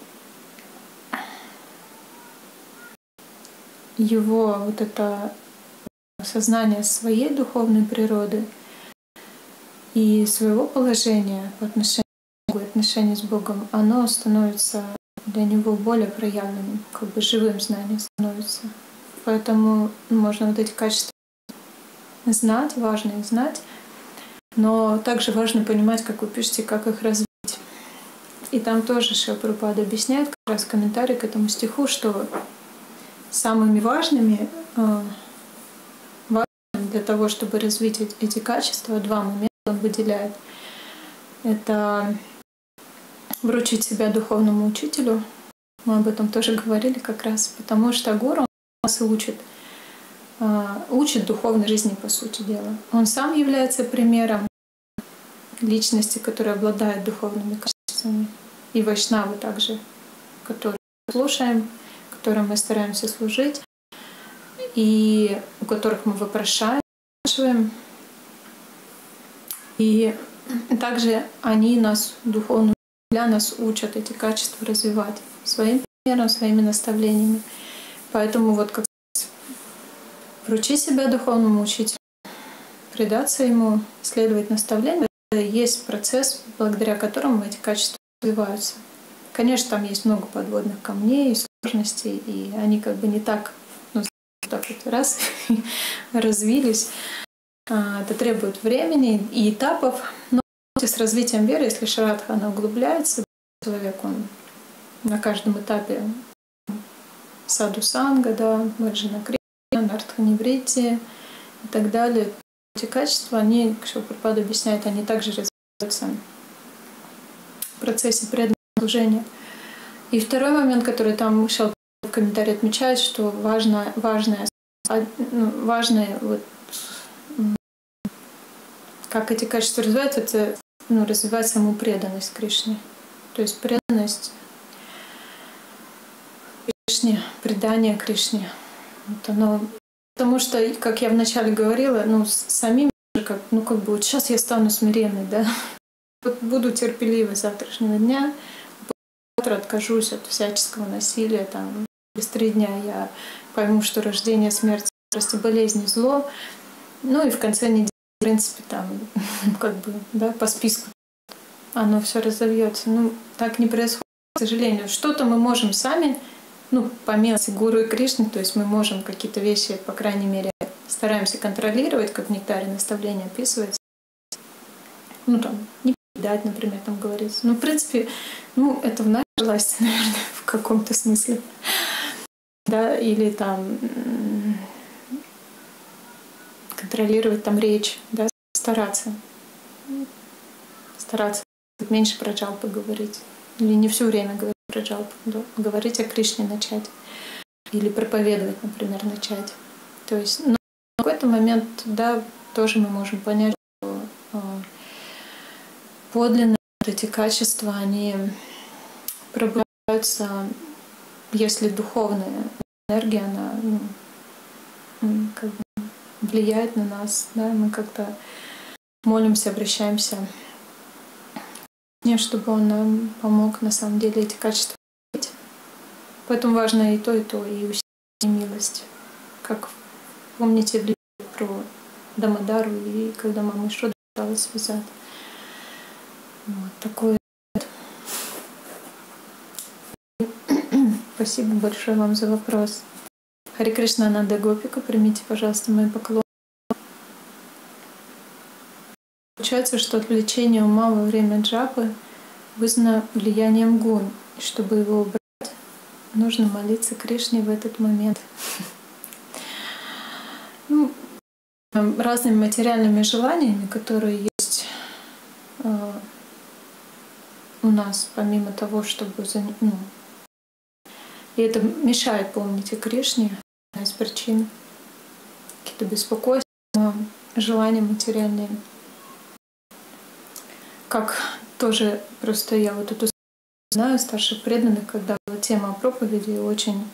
его вот это сознание своей духовной природы и своего положения в отношении Бога, отношений с Богом, оно становится для него более проявленным, как бы живым знанием становится. Поэтому можно вот эти качества знать, важно их знать, но также важно понимать, как вы пишете, как их развить. И там тоже Шрила Прабхупада объясняет как раз в комментарии к этому стиху, что самыми важными, важными для того, чтобы развить эти качества, два момента он выделяет. Это вручить себя духовному учителю. Мы об этом тоже говорили как раз, потому что гуру нас учит, учит духовной жизни, по сути дела. Он сам является примером личности, которая обладает духовными качествами. И вайшнавы также, которые слушаем, которым мы стараемся служить, и у которых мы вопрошаем, спрашиваем. И также они нас духовно для нас учат эти качества развивать своим примером, своими наставлениями. Поэтому вот как вручить себя духовному учителю, предаться ему, следовать наставлениям, это есть процесс, благодаря которому эти качества развиваются. Конечно, там есть много подводных камней и сложностей, и они как бы не так, ну, так вот раз развились. Это требует времени и этапов. Но с развитием веры, если шрадха, она углубляется, человек, он на каждом этапе саду-санга, да, ваджана крия, нартха-ниврити и так далее. Эти качества, они, как Шрила Прабхупада объясняет, они также развиваются в процессе преданного служения. И второй момент, который там Шрила в комментарии отмечает, что важно, важное, ну, важное вот, как эти качества развиваются, это ну, развивать саму преданность Кришне. То есть преданность Кришне, предание Кришне. Вот оно, потому что, как я вначале говорила, ну, самим, как, ну, как бы, вот сейчас я стану смиренной, да, вот буду терпеливой с завтрашнего дня, завтра откажусь от всяческого насилия, там, через три дня я пойму, что рождение, смерть, просто болезнь, зло, ну и в конце недели, в принципе, там, как бы, да, по списку оно все разовьется. Ну, так не происходит, к сожалению. Что-то мы можем сами, ну, по милости Гуру и Кришны, то есть мы можем какие-то вещи, по крайней мере, стараемся контролировать, как в нектаре наставления описывается. Ну, там, не дать, например, там говорится. Ну, в принципе, ну, это в нашей власти, наверное, в каком-то смысле. Да, или там контролировать там речь, да, стараться. Стараться меньше про джалпы говорить. Или не все время говорить про джалпы, да, говорить о Кришне начать. Или проповедовать, например, начать. То есть, ну, в какой-то момент, да, тоже мы можем понять, что э, подлинно вот эти качества, они пробуждаются, если духовная энергия, она ну, как бы влияет на нас, да, мы как-то молимся, обращаемся, чтобы он нам помог на самом деле эти качества иметь. Поэтому важно и то, и то, и усилие, и милость. Как помните в Лиле про Дамодару, и когда мама Ишода пыталась связать. Вот такое. Спасибо большое вам за вопрос. Харе Кришна Ананда Гопика, примите, пожалуйста, мои поклоны. Получается, что отвлечение ума во время джапы вызвано влиянием гун. И чтобы его убрать, нужно молиться Кришне в этот момент. Ну, разными материальными желаниями, которые есть э, у нас, помимо того, чтобы... Ну, и это мешает помнить о Кришне, одна из причин. Какие-то беспокойства, желания материальные. Как тоже просто я вот эту знаю старших преданных, когда была тема проповеди, очень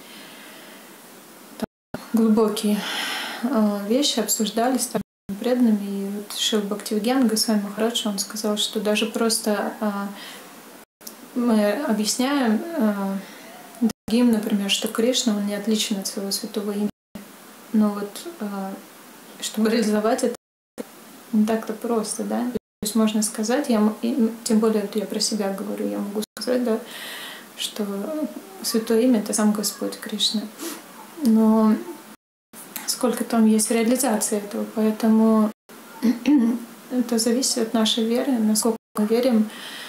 там, глубокие э, вещи обсуждались с преданными. И вот Шрила Бхактивинода Госвами Махарадж, он сказал, что даже просто э, мы объясняем э, другим, например, что Кришна, он не отличен от своего святого имени. Но вот э, чтобы реализовать это не так-то просто, да. То есть можно сказать, я, тем более вот я про себя говорю, я могу сказать, да, что святое имя — это сам Господь Кришна. Но сколько там есть реализации этого, поэтому это зависит от нашей веры, насколько мы верим,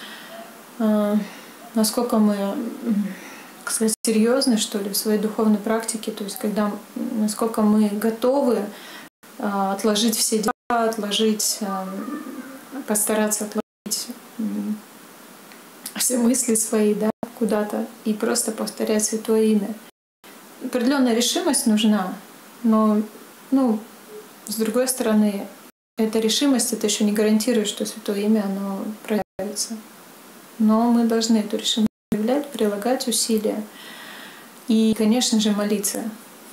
насколько мы, так сказать, серьезны, что ли, в своей духовной практике, то есть когда, насколько мы готовы отложить все дела, отложить, постараться отложить все мысли свои, да, куда-то и просто повторять святое имя. Определенная решимость нужна, но, ну, с другой стороны, эта решимость, это еще не гарантирует, что святое имя, оно проявится. Но мы должны эту решимость проявлять, прилагать усилия и, конечно же, молиться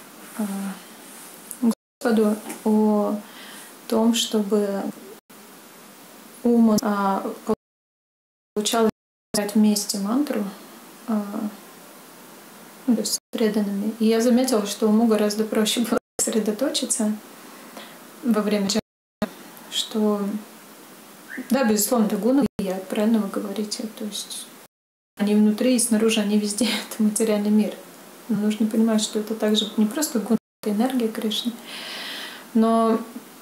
Господу о том, чтобы ум а, получал вместе мантру, а, ну, то есть с преданными. И я заметила, что уму гораздо проще было сосредоточиться во время джапа, что, да, безусловно, гуны влияют, правильно вы говорите, то есть они внутри и снаружи, они везде, это материальный мир. Но нужно понимать, что это также не просто гуны, это энергия Кришны, но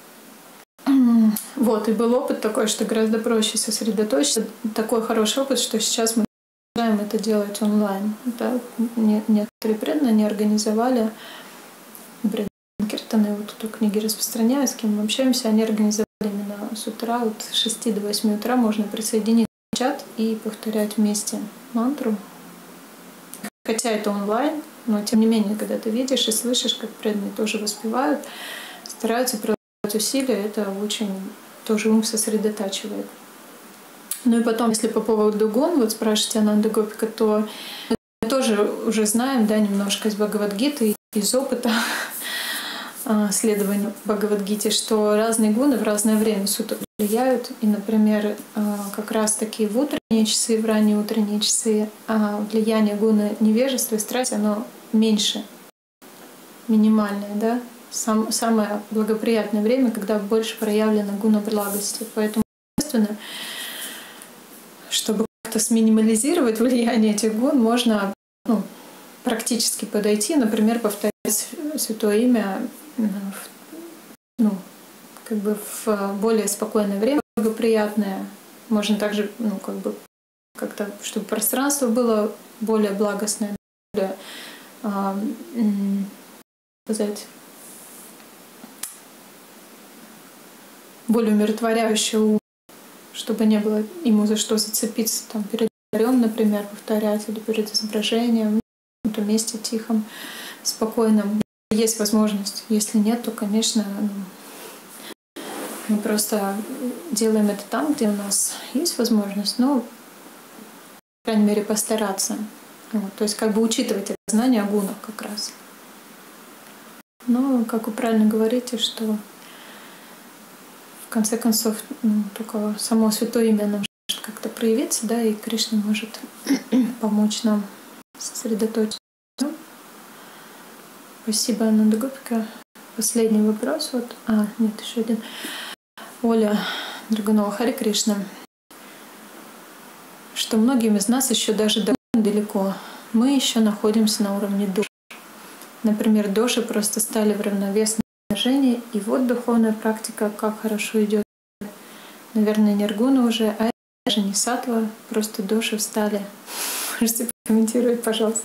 вот, и был опыт такой, что гораздо проще сосредоточиться. Такой хороший опыт, что сейчас мы продолжаем это делать онлайн. Да? Некоторые преданные не организовали, например, Киртаны, вот тут книги распространяю, с кем мы общаемся, они организовали именно с утра, вот с шести до восьми утра можно присоединиться в чат и повторять вместе мантру. Хотя это онлайн, но тем не менее, когда ты видишь и слышишь, как преданные тоже воспевают, стараются усилия, это очень тоже ум сосредотачивает. Ну и потом, если по поводу гун, вот спрашиваете Ананда Гопика, то мы тоже уже знаем, да, немножко из Бхагавад-гиты, из опыта следования Бхагавад-гите, что разные гуны в разное время суток влияют. И, например, как раз таки в утренние часы, в ранние утренние часы влияние гуна невежества и страсти, оно меньше, минимальное, да. Сам, самое благоприятное время, когда больше проявлена гуна благости. Поэтому, естественно, чтобы как-то сминимализировать влияние этих гун, можно ну, практически подойти, например, повторять святое имя ну, как бы в более спокойное время, благоприятное. Можно также, ну, как бы как-то, чтобы пространство было более благостное, более, а, сказать, более умиротворяющее ум, чтобы не было ему за что зацепиться там, перед алтарем, например, повторять, или перед изображением, в каком-то месте тихом, спокойном. Есть возможность. Если нет, то, конечно, ну, мы просто делаем это там, где у нас есть возможность, но, по крайней мере, постараться. Вот, то есть как бы учитывать это знание о гунах как раз. Но, как вы правильно говорите, что в конце концов ну, только само святое имя нам может как-то проявиться, да, и Кришна может помочь нам сосредоточиться. Спасибо, Ананда Гопика. Последний вопрос. Вот. А, нет, еще один. Оля Драгунова, Харе Кришна. Что многим из нас еще даже далеко. Мы еще находимся на уровне душ. Например, доши просто стали в равновесном положении, и вот духовная практика как хорошо идет. Наверное, ниргуна уже, а даже не сатва, просто доши встали. Можете прокомментировать, пожалуйста.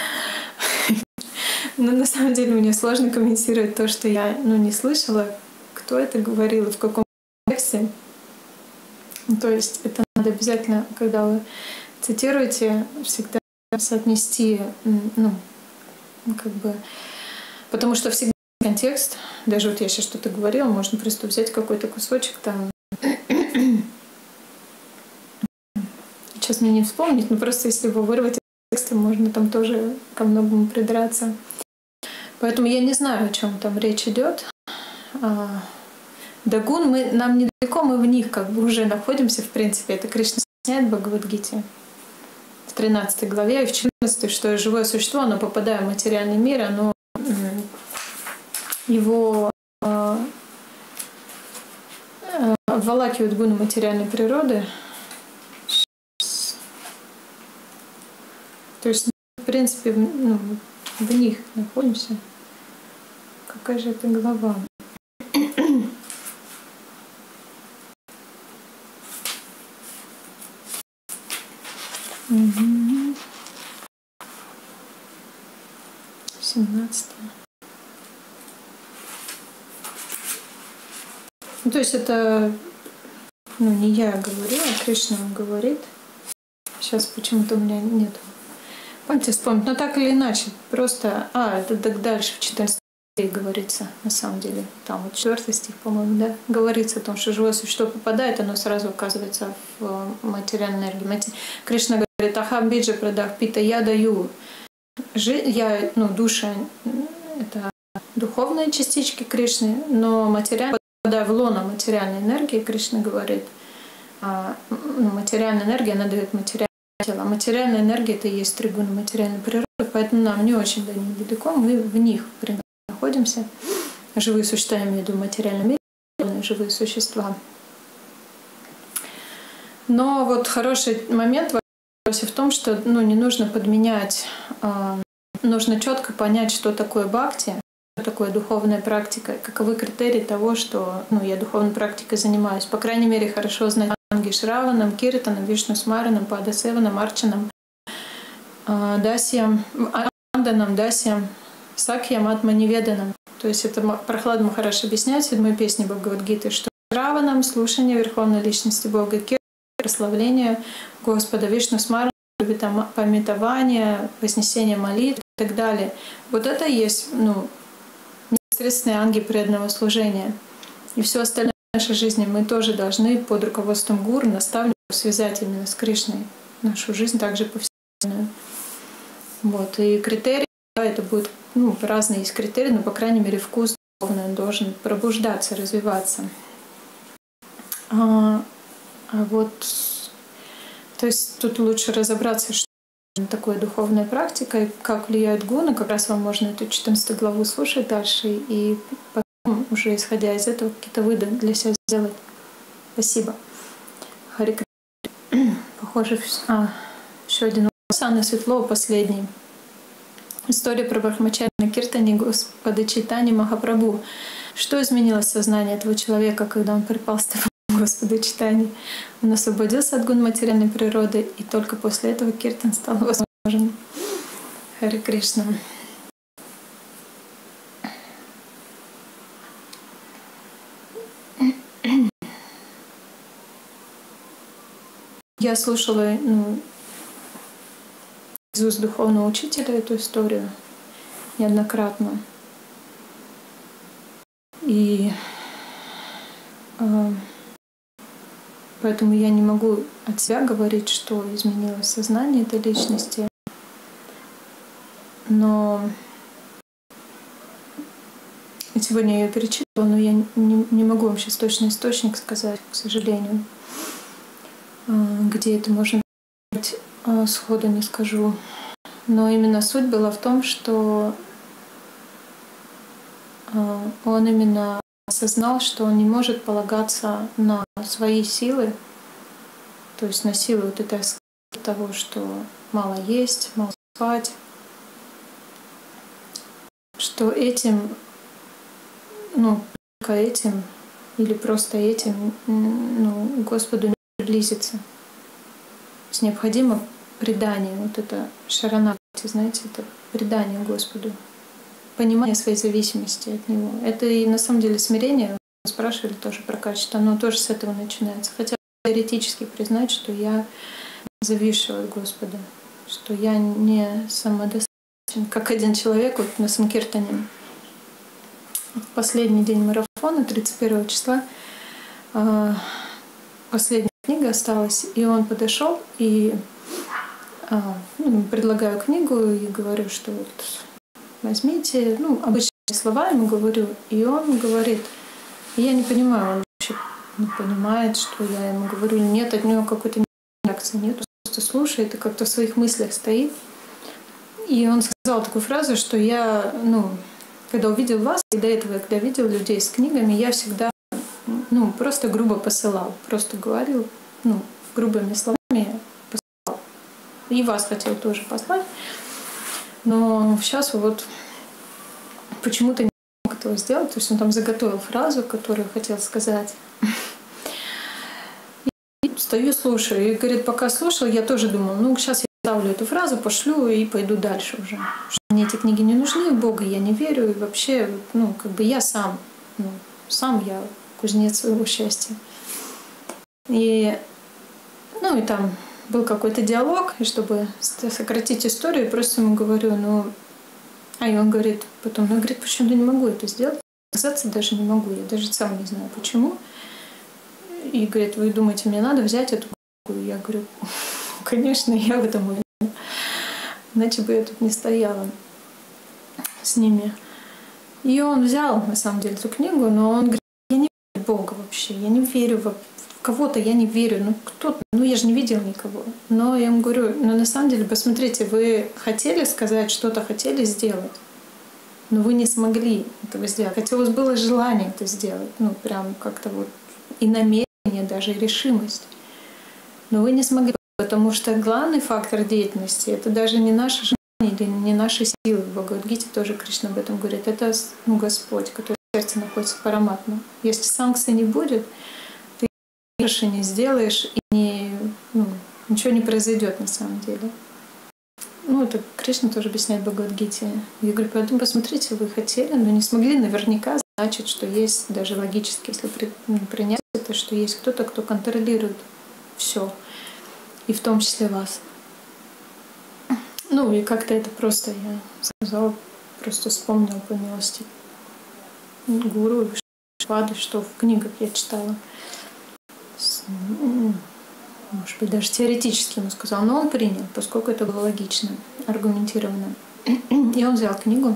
Но на самом деле мне сложно комментировать то, что я ну, не слышала, кто это говорил и в каком контексте. То есть это надо обязательно, когда вы цитируете, всегда соотнести, ну, как бы, потому что всегда контекст, даже вот я сейчас что-то говорила, можно просто взять какой-то кусочек там. Сейчас мне не вспомнить, но просто если его вырвать из текста, можно там тоже ко многому придраться. Поэтому я не знаю, о чем там речь идет. Дагун, мы, нам недалеко, мы в них как бы уже находимся, в принципе. Это Кришна объясняет в Бхагавад-гите в тринадцатой главе и в четырнадцатой, что живое существо, оно попадая в материальный мир, оно его обволакивает гуны материальной природы. То есть, в принципе, ну, в них находимся. Какая же это глава? Угу. семнадцатая. Ну, то есть это ну, не я говорю, а Кришна говорит. Сейчас почему-то у меня нет памяти вспомнить. Но так или иначе, просто... А, это так дальше в четырнадцатой говорится, на самом деле. Там вот четвёртый стих, по-моему, да, говорится о том, что живое существо попадает, оно сразу оказывается в материальной энергии. Кришна говорит: ахам биджа прадах пита, я даю. Я, ну, душа — это духовные частички Кришны, но материальная, попадая в лоно материальной энергии, Кришна говорит, ну, материальная энергия, она дает материальное тело. А материальная энергия — это и есть тригуна материальной природы, поэтому нам не очень до них далеко, мы в них примерно находимся. Живые существа, я имею в виду в материальном мире, живые существа. Но вот хороший момент в том, что ну, не нужно подменять, э, нужно четко понять, что такое бхакти, что такое духовная практика, каковы критерии того, что ну, я духовной практикой занимаюсь. По крайней мере, хорошо знать Анги Шраванам, Киртанам, Вишну Смаранам, Падасеванам, Арчанам, э, Дасьям, Анданам, Дасьям, Сакьям, Атманиведанам. То есть это Прохлад Махараш объясняет в седьмой песне Бхагавад-гиты, что Шраванам — слушание Верховной Личности Бога, Киртанам — прославление Господа, Вишну Смарана — памятование, вознесение молитв и так далее. Вот это и есть ну, непосредственные анги преданного служения. И все остальное в нашей жизни мы тоже должны под руководством гуру, наставника связать именно с Кришной нашу жизнь, также повседневную. Вот. И критерии, да, это будут, ну, разные есть критерии, но, по крайней мере, вкус духовный, он должен пробуждаться, развиваться. А, а вот, то есть тут лучше разобраться, что такое духовная практика и как влияют гуны. Как раз вам можно эту четырнадцатую главу слушать дальше и потом, уже исходя из этого, какие-то выводы для себя сделать. Спасибо. Хари Кришна. Похоже, а, еще один вопрос. Анна Светлова, последний. История про Брахмачарьи на Киртане Господа Чайтаньи Махапрабху. Что изменилось в сознании этого человека, когда он припал с тобой к Господу Чайтаньи? Он освободился от гун материальной природы, и только после этого Киртан стал возможен. Хари Кришна. Я слушала, ну, из уст духовного учителя эту историю неоднократно. И э, поэтому я не могу от себя говорить, что изменилось сознание этой личности. Но сегодня я ее перечитывала, но я не, не могу вам сейчас точный источник сказать, к сожалению. Где это можно быть, сходу не скажу. Но именно суть была в том, что он именно осознал, что он не может полагаться на свои силы, то есть на силы вот этой того, что мало есть, мало спать, что этим, ну, только этим или просто этим, ну, Господу не приблизиться. То есть необходимо предание, вот это шаранагати, знаете, это предание Господу, понимание своей зависимости от Него. Это и на самом деле смирение, вы спрашивали тоже про качество, оно тоже с этого начинается. Хотя теоретически признать, что я зависшая от Господа, что я не самодостаточен. Как один человек вот на Санкиртане в последний день марафона, тридцать первого числа, последняя книга осталась, и он подошел и ну, предлагаю книгу и говорю, что вот возьмите, ну, обычными словами говорю, и он говорит, я не понимаю, он вообще не понимает, что я ему говорю, или нет, от него какой-то реакции нет, просто слушает и как-то в своих мыслях стоит. И он сказал такую фразу, что я, ну, когда увидел вас, и до этого, когда видел людей с книгами, я всегда, ну, просто грубо посылал, просто говорил, ну, грубыми словами посылал. И вас хотел тоже послать. Но сейчас вот почему-то не мог этого сделать. То есть он там заготовил фразу, которую хотел сказать. И стою, слушаю. И говорит, пока слушал, я тоже думала, ну, сейчас я ставлю эту фразу, пошлю и пойду дальше уже. Что мне эти книги не нужны, в Бога я не верю. И вообще, ну, как бы я сам, ну, сам я кузнец своего счастья. И, ну, и там был какой-то диалог, и чтобы сократить историю, я просто ему говорю, ну, а и он говорит потом, ну, говорит, почему я не могу это сделать? Отказаться даже не могу, я даже сам не знаю почему. И говорит, вы думаете, мне надо взять эту книгу? Я говорю, конечно, я в этом уверена. Иначе бы я тут не стояла с ними. И он взял, на самом деле, эту книгу, но он говорит, я не верю в Бога вообще, я не верю в кого-то, я не верю, ну кто-то, ну я же не видел никого. Но я ему говорю, ну на самом деле, посмотрите, вы хотели сказать, что-то хотели сделать, но вы не смогли этого сделать. Хотя у вас было желание это сделать, ну прям как-то вот и намерение, даже и решимость. Но вы не смогли, потому что главный фактор деятельности — это даже не наше желание или не наши силы. В Бхагавад-гите тоже Кришна об этом говорит. Это, ну, Господь, который в сердце находится параматма. Если санкций не будет, ты не сделаешь, и не, ну, ничего не произойдет на самом деле. Ну, это Кришна тоже объясняет в Бхагавад-гите. Я говорю, поэтому посмотрите, вы хотели, но не смогли наверняка, значит, что есть даже логически, если при, ну, принять это, что есть кто-то, кто контролирует все, и в том числе вас. Ну, и как-то это просто я сказала, просто вспомнила по милости гуру, Швады, что в книгах я читала. Может быть, даже теоретически ему сказал, но он принял, поскольку это было логично, аргументированно. И он взял книгу.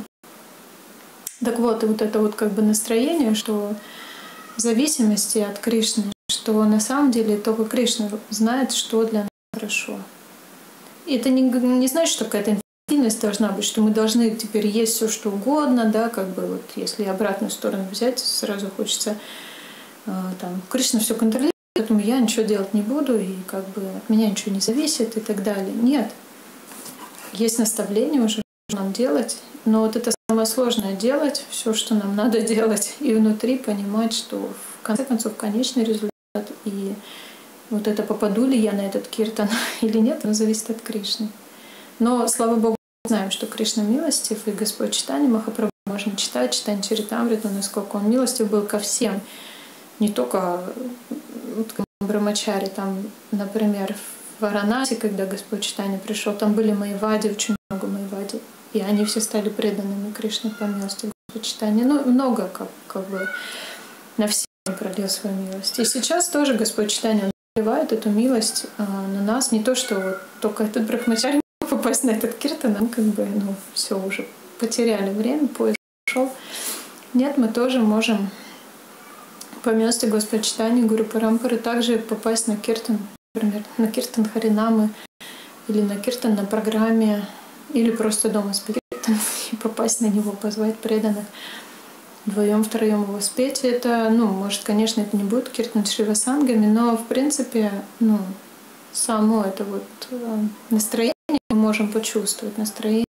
Так вот, и вот это вот как бы настроение, что в зависимости от Кришны, что на самом деле только Кришна знает, что для нас хорошо. И это не, не значит, что какая-то инфантильность должна быть, что мы должны теперь есть все, что угодно, да, как бы вот если обратную сторону взять, сразу хочется там, Кришна все контролирует, поэтому я ничего делать не буду, и как бы от меня ничего не зависит и так далее. Нет. Есть наставление уже, что нам делать, но вот это самое сложное — делать все, что нам надо делать, и внутри понимать, что в конце концов конечный результат, и вот это попаду ли я на этот киртан или нет, оно зависит от Кришны. Но, слава Богу, мы знаем, что Кришна милостив, и Господь Чайтанья Махапрабху можно читать, читать Чаритамриту, насколько он милостив был ко всем. Не только вот, Брамачари, там, например, в Варанаси, когда Господь Чайтанья пришел, там были майвади, очень много майвади, и они все стали преданными Кришне по милости Господа Чайтаньи. Ну, много, как, как бы, на всех он пролил свою милость. И сейчас тоже Господь Чайтанья проливает эту милость а, на нас. Не то, что вот только этот Брахмачари мог попасть на этот киртан, нам как бы, ну, все уже потеряли время, поезд пошел. Нет, мы тоже можем по милости Господа Чайтаньи, Гуру Парампары, также попасть на киртан, например, на киртан Харинамы, или на киртан на программе, или просто дома спеть киртан и попасть на него, позвать преданных. Вдвоем, втроем его спеть. Это, ну, может, конечно, это не будет киртан шривасангами, но, в принципе, ну, само это вот настроение мы можем почувствовать, настроение,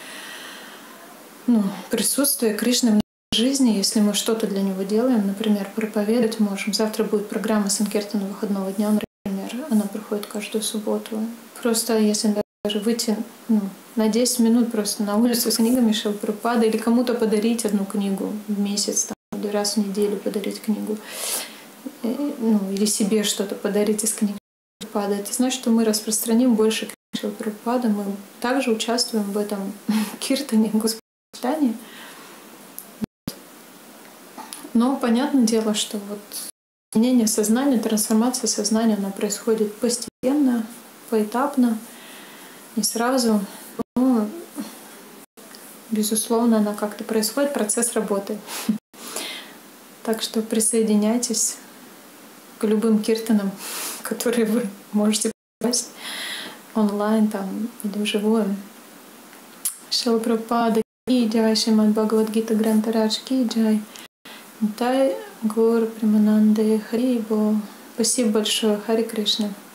ну, присутствие Кришны в нашей жизни, если мы что-то для него делаем, например, проповедовать можем. Завтра будет программа Санкиртана выходного дня, например, она проходит каждую субботу. Просто если даже выйти, ну, на десять минут просто на улицу с книгами Шрилы Прабхупады или кому-то подарить одну книгу в месяц, там, или раз в неделю подарить книгу, ну, или себе что-то подарить из книг Прабхупады, это значит, что мы распространим больше книг Шрилы Прабхупады, мы также участвуем в этом киртане Господа Чайтаньи. Но понятное дело, что вот изменение сознания, трансформация сознания, она происходит постепенно, поэтапно, не сразу. Но, безусловно, она как-то происходит, процесс работы. Так что присоединяйтесь к любым киртанам, которые вы можете попасть онлайн там, или вживую. Шрила Прабхупада ки джай, Шримад Бхагавад-гита Грантарадж ки джай. Дай Гур Примананде Хари Бол. Спасибо большое. Хари Кришна.